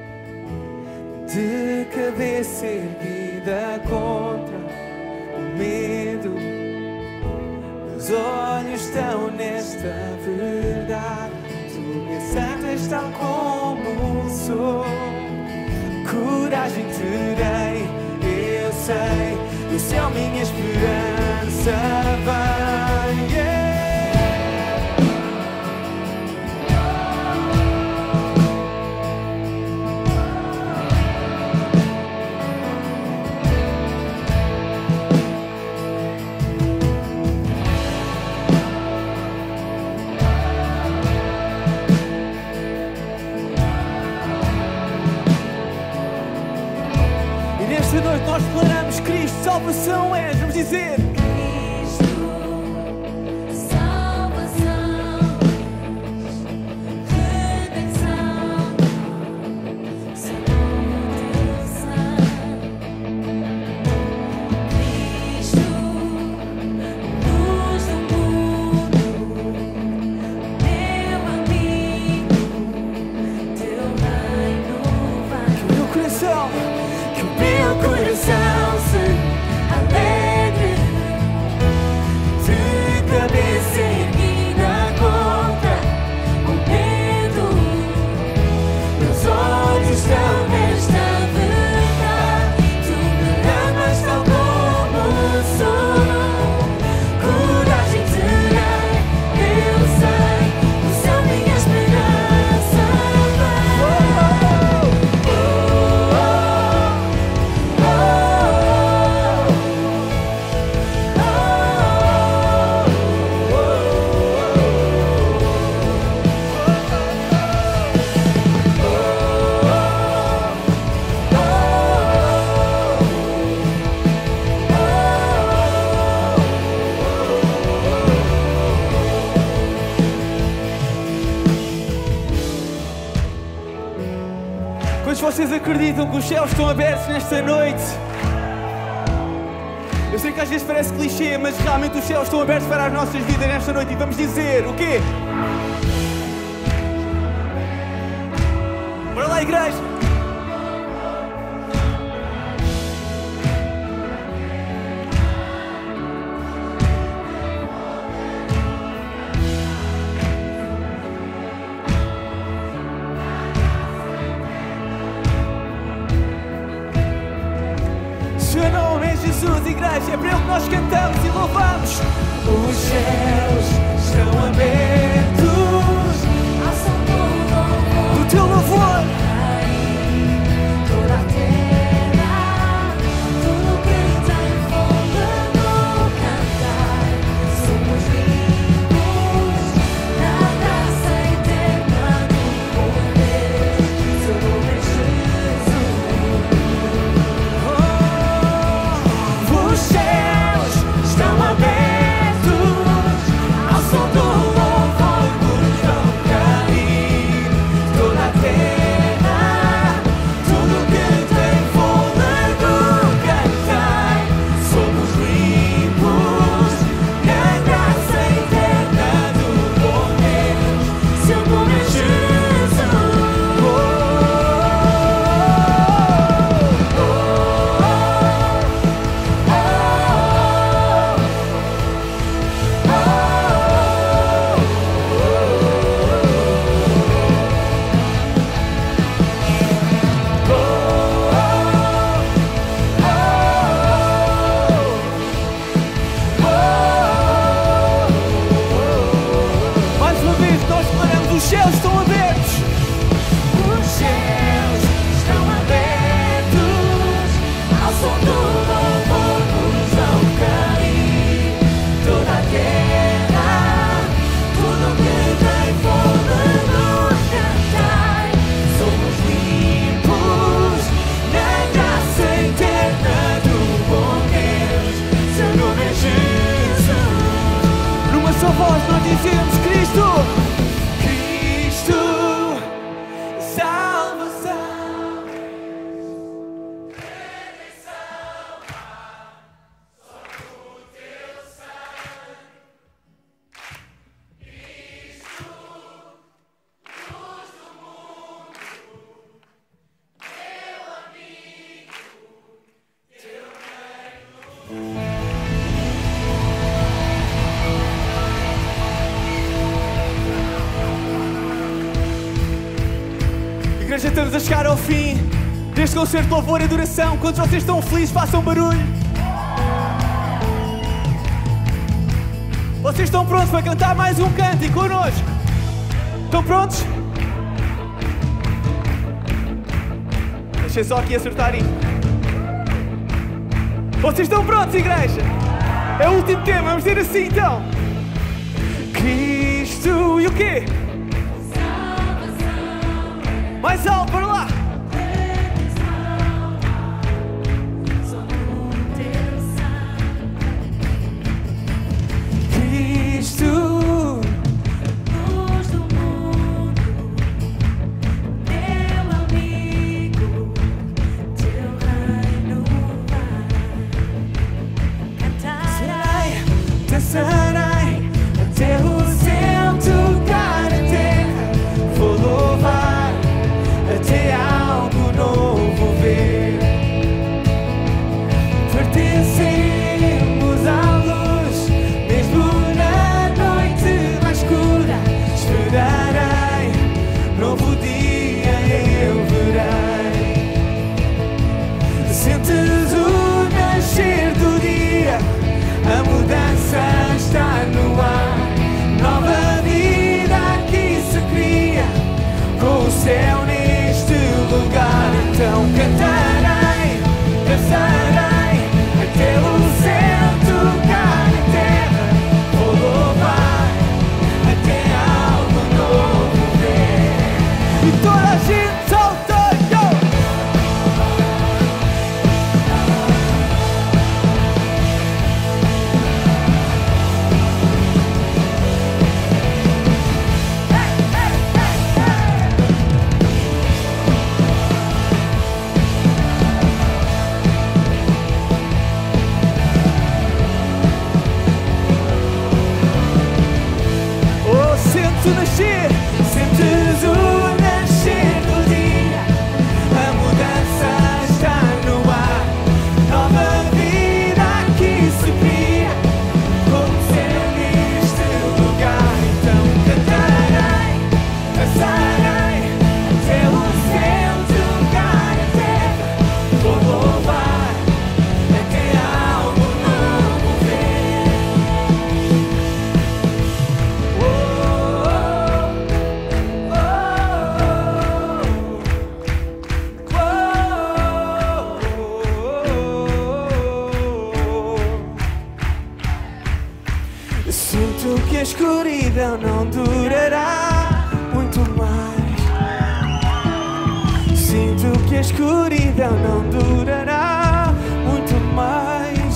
de cabeça erguida contra o medo. Meus olhos estão nesta verdade, tu me aceitas tal como sou. Coragem terei, eu sei, do céu minha esperança vem. Yeah. Nesta noite nós declaramos Cristo, salvação és, vamos dizer Cristo, salvação, redenção, salvação. Cristo, luz do mundo, meu amigo, teu reino vai. que o meu coração Meu coração se alegre, de cabeça erguida contra o medo. Meus olhos estão nesta verdade, tu me amas tal como sou. Coragem terei, eu sei, o céu minha esperança Quantos de vocês acreditam que os céus estão abertos nesta noite? Eu sei que às vezes parece clichê, mas realmente os céus estão abertos para as nossas vidas nesta noite. E vamos dizer o quê? Bora lá, igreja! Seu nome é Jesus, igreja, é para Ele que nós cantamos e louvamos. Os céus estão abertos ao som do louvor. do teu louvor. Toda a terra, tudo que tem fôlego cantar. Somos ricos na graça eterna do poder. Seu nome é Jesus. Os céus Estão abertos ao som do louvor. Estamos a chegar ao fim deste concerto de louvor e adoração. Quando vocês estão felizes, façam barulho. Vocês estão prontos para cantar mais um cântico connosco? Estão prontos? Deixem só aqui acertar isto. Vocês estão prontos, igreja? É o último tema, vamos dizer assim então. Cristo e o quê? Mais alto, para lá! Cristo, luz do mundo, meu amigo, teu reino vai cantar. dançarei até o céu tocar a terra. Vou louvar até algo novo ver. Pertencemos à luz, mesmo na noite mais escura. Esperarei, novo dia eu verei. Sentes o nascer do dia, a mudança está no ar. Nova vida aqui se cria, com o céu neste lugar. Então cantarei, dançarei, até o céu tocar a terra. Vou louvar, até algo novo ver. E toda a gente solta, sentes o nascer do dia, a mudança está no ar. Nova vida aqui se cria, com o céu neste lugar. Então cantarei, dançarei, até o céu tocar a terra. Vou louvar, até algo novo ver. Sinto que a escuridão não durará muito mais. Sinto que a escuridão não durará muito mais.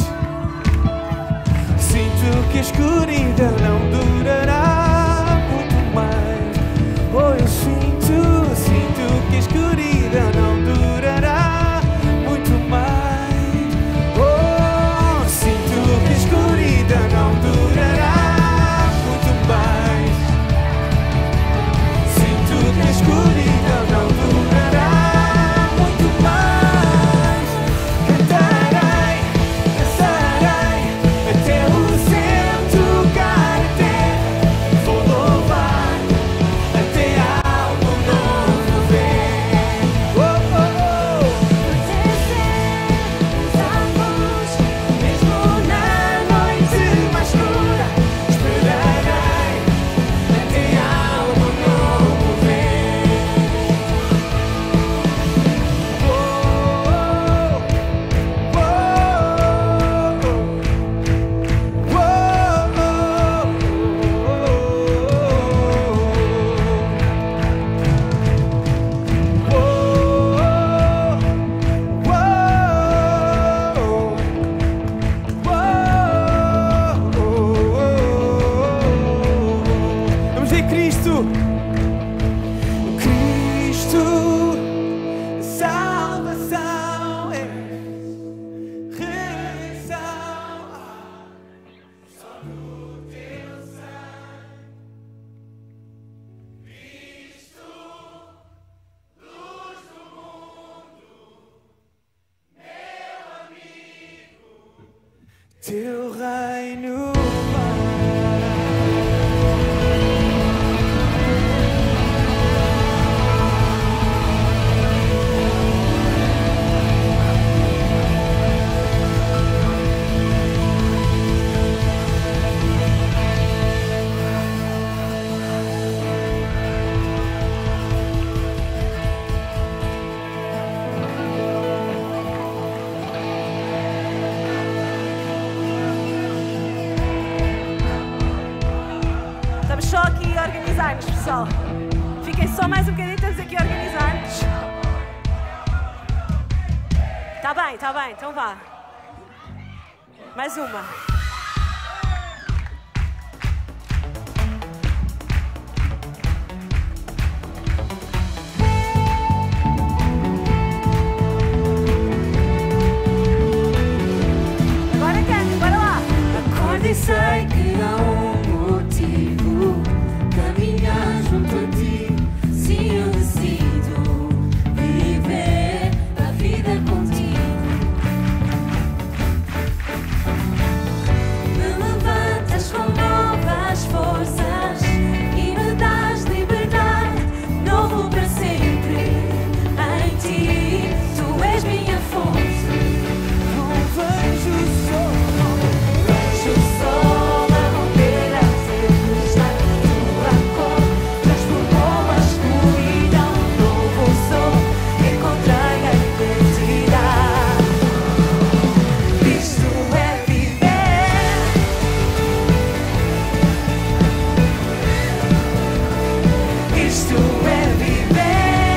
Sinto que a escuridão não durará muito mais. Oh, eu sinto que a escuridão não durará muito mais. Oh, sinto que a escuridão não durará muito mais. Sinto que a escuridão não durará muito mais. Cantarei, dançarei, até o céu tocar a terra. Vou louvar, até algo novo ver. Oh, oh, oh. Pertencemos à luz, mesmo na noite mais escura. Esperarei, até algo novo ver. Vamos ver Cristo. Cristo, salvação, redenção. Só no teu sangue, Cristo, luz do mundo, meu amigo, teu reino vai. Só mais um bocadinho, estamos aqui a organizar. Está bem, então vá. Mais uma. Agora canta, bora lá. Acordo e sei que há um motivo caminhar junto a ti. Sim, eu decido viver a vida contigo. Me levantas com novas forças e me dás liberdade, novo para sempre. Em ti, tu és minha força. Vejo o sol. Vejo o sol a romper a tempestade, tua cor transformou a escuridão. Novo sou, encontrei a identidade. Isto é viver. Isto é viver.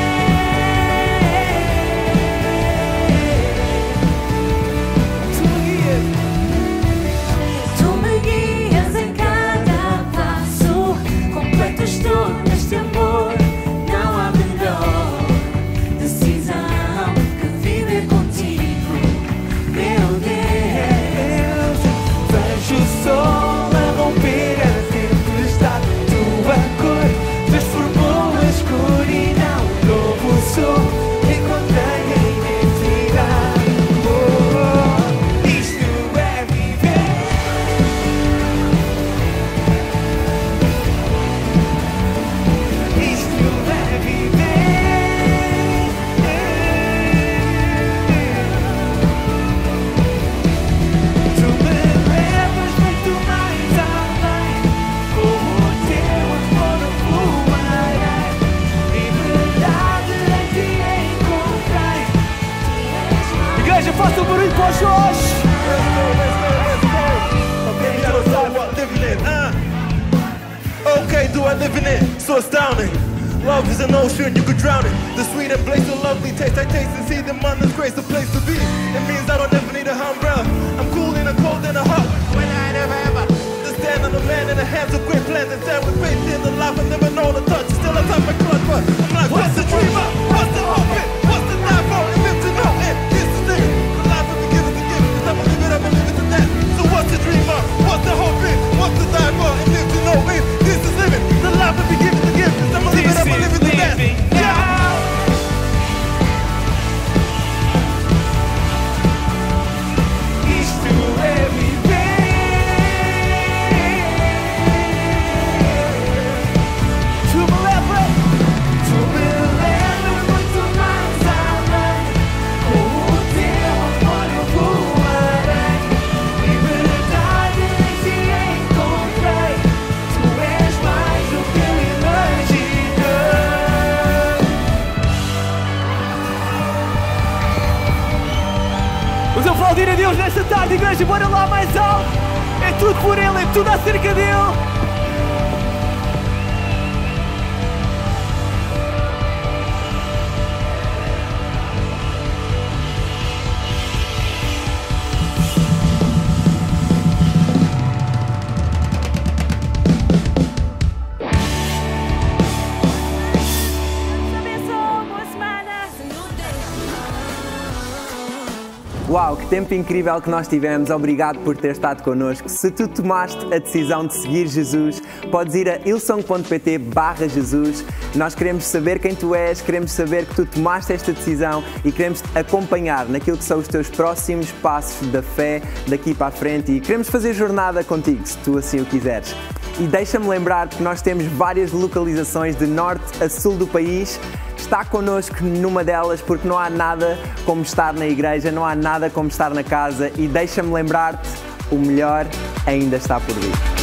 Tu me guias em cada passo, completo estou neste amor. Não há melhor decisão que viver contigo, meu Deus. Vejo o sol a romper a tempestade, tua cor transformou a escuridão. Novo sou, encontrei a identidade. Isto é viver. Isto é viver. Tu me levas muito mais além, como o teu amor voarei. Liberdade em ti encontrei. Igreja, faça o barulho para os Jorge. Okay, do I live in it? So astounding. Love is an ocean, you could drown it. The sweet and blaze, the lovely taste I taste and see them on this grace, the place to be. It means I don't ever need a umbrella. I'm cool in a cold and a hot. When I never ever stand on the man in the hands of great plans and stand with faith in the life I never know the touch. Still I top my clutch, but I'm like, what's the dream of? What's the hope in? What's the life for? And live to know it. This is it. The life I've been given to give. Cause I'ma live it up and live it to that. So what's the dream of? What's the hope in? What's the life for? And live to know it. This is living. The life I've been given to give. Cause I'ma live it up and live it to that. Yeah. Isto é viver. Tu me levas muito mais além, com o teu amor eu voarei. Liberdade em ti encontrei. Tu és mais do que eu imaginei. Vamos aplaudir a Deus nesta tarde, igreja, bora lá mais alto. É tudo por Ele, é tudo acerca dEle. Uau, que tempo incrível que nós tivemos. Obrigado por ter estado connosco. Se tu tomaste a decisão de seguir Jesus, podes ir a hillsong.pt/Jesus. Nós queremos saber quem tu és, queremos saber que tu tomaste esta decisão e queremos te acompanhar naquilo que são os teus próximos passos da fé daqui para a frente e queremos fazer jornada contigo, se tu assim o quiseres. E deixa-me lembrar que nós temos várias localizações de norte a sul do país. Está connosco numa delas porque não há nada como estar na igreja, não há nada como estar na casa e deixa-me lembrar-te, o melhor ainda está por vir.